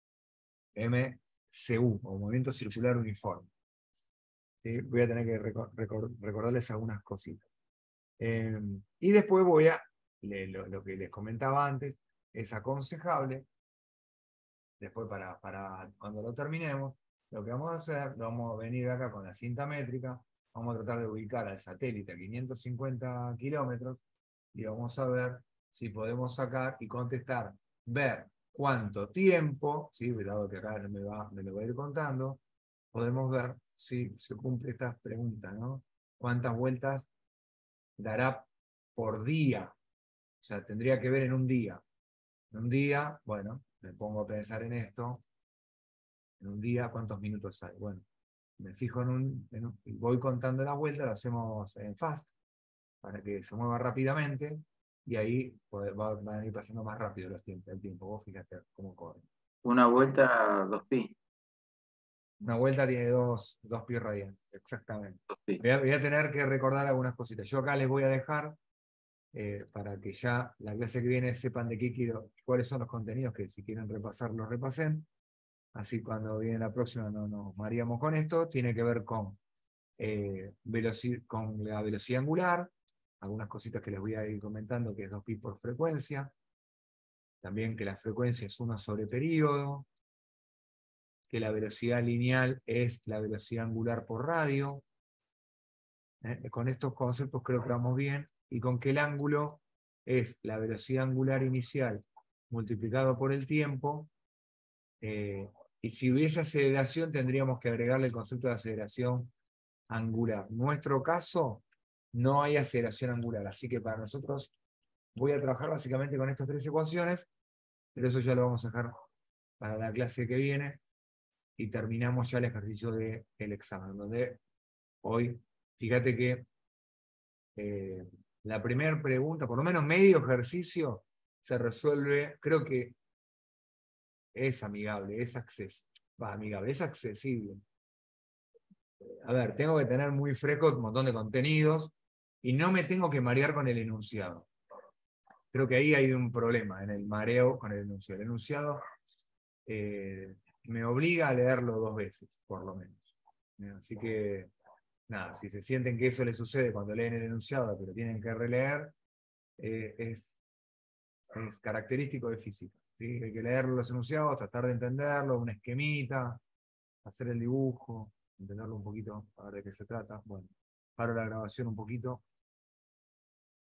M C U, o movimiento circular uniforme. ¿Sí? Voy a tener que recor recor recordarles algunas cositas. Eh, y después voy a, le, lo, lo que les comentaba antes, es aconsejable, después para, para cuando lo terminemos, lo que vamos a hacer, vamos a venir acá con la cinta métrica, vamos a tratar de ubicar al satélite a quinientos cincuenta kilómetros, y vamos a ver si podemos sacar y contestar, ver cuánto tiempo, ¿sí? Dado que acá me, va, me lo va a ir contando, podemos ver si se cumple esta pregunta, ¿no? ¿Cuántas vueltas dará por día? O sea, tendría que ver en un día. En un día, bueno, me pongo a pensar en esto. En un día, ¿cuántos minutos hay? Bueno, me fijo en un, en un y voy contando las vueltas, lo hacemos en fast, para que se mueva rápidamente, y ahí pues, va, van a ir pasando más rápido los tiempos, el tiempo. Vos fíjate cómo corre. Una vuelta, dos pi. Una vuelta tiene dos, dos pi radianes, exactamente. Dos pi. Voy a, voy a tener que recordar algunas cositas. Yo acá les voy a dejar, eh, para que ya la clase que viene sepan de qué quiero, cuáles son los contenidos, que si quieren repasar, los repasen. Así cuando viene la próxima no nos mareamos con esto. Tiene que ver con, eh, con la velocidad angular, algunas cositas que les voy a ir comentando, que es dos pi por frecuencia. También que la frecuencia es uno sobre período, que la velocidad lineal es la velocidad angular por radio. ¿Eh? Con estos conceptos creo que vamos bien. y con que el ángulo es la velocidad angular inicial multiplicado por el tiempo, eh, y si hubiese aceleración tendríamos que agregarle el concepto de aceleración angular. En nuestro caso, no hay aceleración angular, así que para nosotros voy a trabajar básicamente con estas tres ecuaciones, pero eso ya lo vamos a dejar para la clase que viene, y terminamos ya el ejercicio del examen, donde hoy, fíjate que eh, la primera pregunta, por lo menos medio ejercicio, se resuelve, creo que es amigable, es accesible, amigable, es accesible. A ver, tengo que tener muy fresco un montón de contenidos y no me tengo que marear con el enunciado. Creo que ahí hay un problema en el mareo con el enunciado. El enunciado eh, me obliga a leerlo dos veces, por lo menos. Así que, nada, si se sienten que eso les sucede cuando leen el enunciado, pero tienen que releer, eh, es, es característico de física. ¿Sí? Hay que leer los enunciados, tratar de entenderlo, una esquemita, hacer el dibujo, entenderlo un poquito, a ver de qué se trata. Bueno, paro la grabación un poquito.